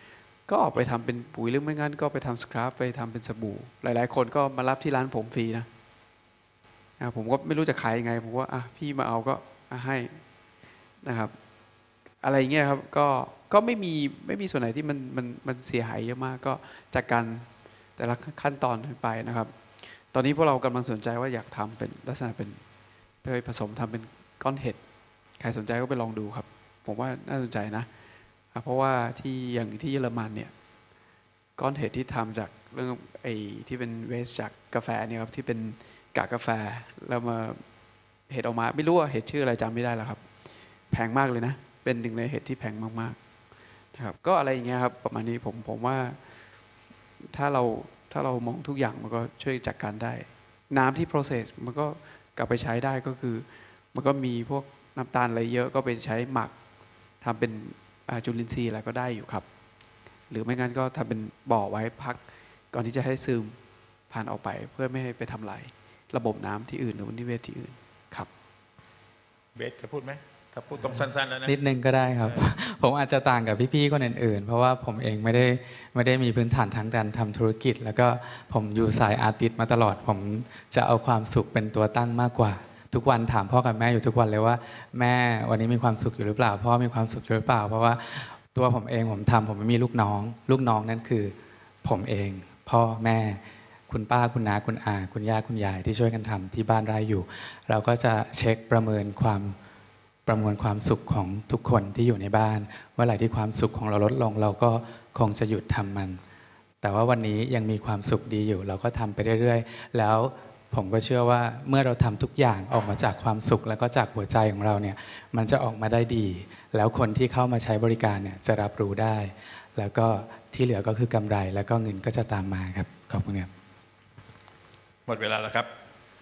ก็ออกไปทำเป็นปุ๋ยหรือไม่งั้นก็ไปทำสครับไปทำเป็นสบู่หลายๆคนก็มารับที่ร้านผมฟรีนะนะผมก็ไม่รู้จะขายยังไงผมว่าอ่ะพี่มาเอาก็ให้นะครับอะไรเงี้ยครับก็ก็ไม่มีไม่มีส่วนไหนที่มันมันมันเสียหายเยอะมากก็จากการแต่ละขั้นตอนไปนะครับตอนนี้พวกเรากำลังสนใจว่าอยากทำเป็นลักษณะเป็นไปผสมทำเป็นก้อนเห็ดใครสนใจก็ไปลองดูครับผมว่าน่าสนใจนะเพราะว่าที่อย่างที่เยอรมันเนี่ยก้อนเห็ดที่ทำจากเรื่องไอ้ที่เป็นเวสจากกาแฟเนี่ยครับที่เป็นกากกาแฟแล้วมาเห็ดออกมาไม่รู้ว่าเห็ดชื่ออะไรจำไม่ได้แล้วครับแพงมากเลยนะเป็นหนึ่งในเห็ดที่แพงมากๆนะครับก็อะไรอย่างเงี้ยครับประมาณนี้ผมผมว่าถ้าเราถ้าเรามองทุกอย่างมันก็ช่วยจัดการได้น้ำที่ process มันก็กลับไปใช้ได้ก็คือมันก็มีพวกน้ำตาลอะไรเยอะก็ไปใช้หมักทำเป็นจุลินทรีย์อะไรก็ได้อยู่ครับหรือไม่งั้นก็ทำเป็นบ่อไว้พักก่อนที่จะให้ซึมผ่านออกไปเพื่อไม่ให้ไปทำลายระบบน้ำที่อื่นหรือนิเวศที่อื่นครับเบสจะพูดไหมถ้าพูดต้องสั้นๆแล้วนะนิดนึงก็ได้ครับ ผมอาจจะต่างกับพี่ๆคนอื่นๆเพราะว่าผมเองไม่ได้ไม่ได้มีพื้นฐานทางการทำธุรกิจแล้วก็ผมอยู่สายอาร์ติสต์มาตลอดผมจะเอาความสุขเป็นตัวตั้งมากกว่าทุกวันถามพ่อกับแม่อยู่ทุกวันเลยว่าแม่วันนี้มีความสุขอยู่หรือเปล่าพ่อมีความสุขอยู่หรือเปล่าเพราะว่าตัวผมเองผมทำผมไม่มีลูกน้องลูกน้องนั่นคือผมเองพ่อแม่คุณป้าคุณน้าคุณอาคุณย่าคุณยายที่ช่วยกันทำที่บ้านไร่อยู่เราก็จะเช็คประเมินความประมวลความสุขของทุกคนที่อยู่ในบ้านเมื่อไหร่ที่ความสุขของเราลดลงเราก็คงจะหยุดทำมันแต่ว่าวันนี้ยังมีความสุขดีอยู่เราก็ทำไปเรื่อยๆแล้วผมก็เชื่อว่าเมื่อเราทำทุกอย่างออกมาจากความสุขแล้วก็จากหัวใจของเราเนี่ยมันจะออกมาได้ดีแล้วคนที่เข้ามาใช้บริการเนี่ยจะรับรู้ได้แล้วก็ที่เหลือก็คือกำไรแล้วก็เงินก็จะตามมาครับขอบคุณครับหมดเวลาแล้วครับ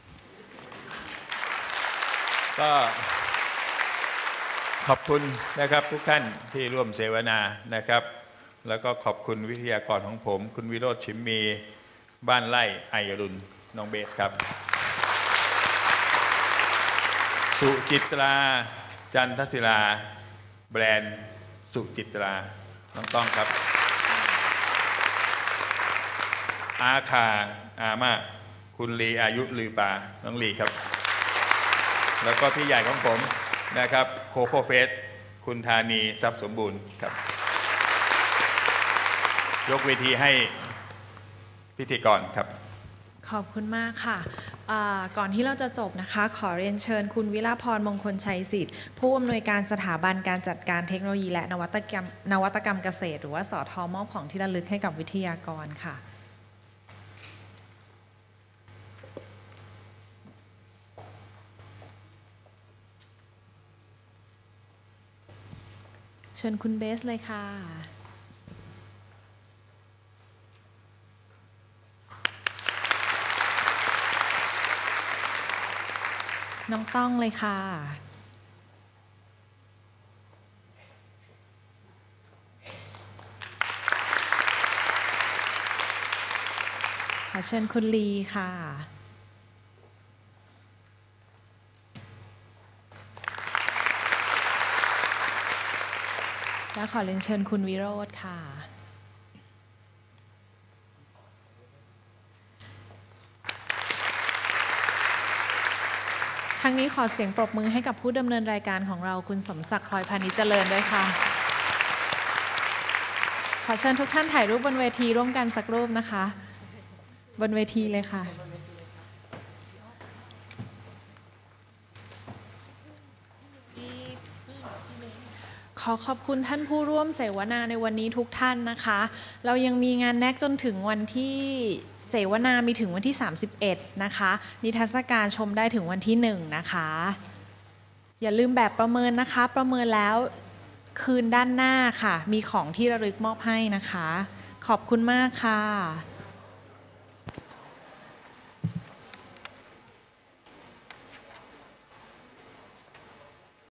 ก็ขอบคุณนะครับทุกท่านที่ร่วมเสวนานะครับแล้วก็ขอบคุณวิทยากรของผมคุณวิโรจน์ชิมมีบ้านไร่ไออรุณน้องเบสครับสุจิตราจันทศิลาแบรนด์สุจิตราน้องต้องครับอาคาอามาคุณลีอายุลือปาน้องลีครับแล้วก็พี่ใหญ่ของผมนะครับโคโค่เฟสคุณธานีทรัพย์สมบูรณ์ครับยกเวทีให้พิธีกรครับขอบคุณมากค่ะก่อนที่เราจะจบนะคะขอเรียนเชิญคุณวิลาพรมงคลชัยสิทธิ์ผู้อำนวยการสถาบันการจัดการเทคโนโลยีและนวัตกรรมนวัตกรรมเกษตรหรือว่าสทมอบของที่ระลึกให้กับวิทยากรค่ะเชิญคุณเบสเลยค่ะน้องต้องเลยค่ะขอเชิญคุณลีค่ะและขอเรียนเชิญคุณวิโรจน์ค่ะทั้งนี้ขอเสียงปรบมือให้กับผู้ดำเนินรายการของเราคุณสมศักดิ์พลอยพานิชเจริญด้วยค่ะขอเชิญทุกท่านถ่ายรูปบนเวทีร่วมกันสักรูปนะคะบนเวทีเลยค่ะขอขอบคุณท่านผู้ร่วมเสวนาในวันนี้ทุกท่านนะคะเรายังมีงานแนกจนถึงวันที่เสวนามีถึงวันที่สามสิบเอ็ดนะคะนิทรรศการชมได้ถึงวันที่หนึ่งนะคะอย่าลืมแบบประเมินนะคะประเมินแล้วคืนด้านหน้าค่ะมีของที่ระลึกมอบให้นะคะขอบคุณมากค่ะ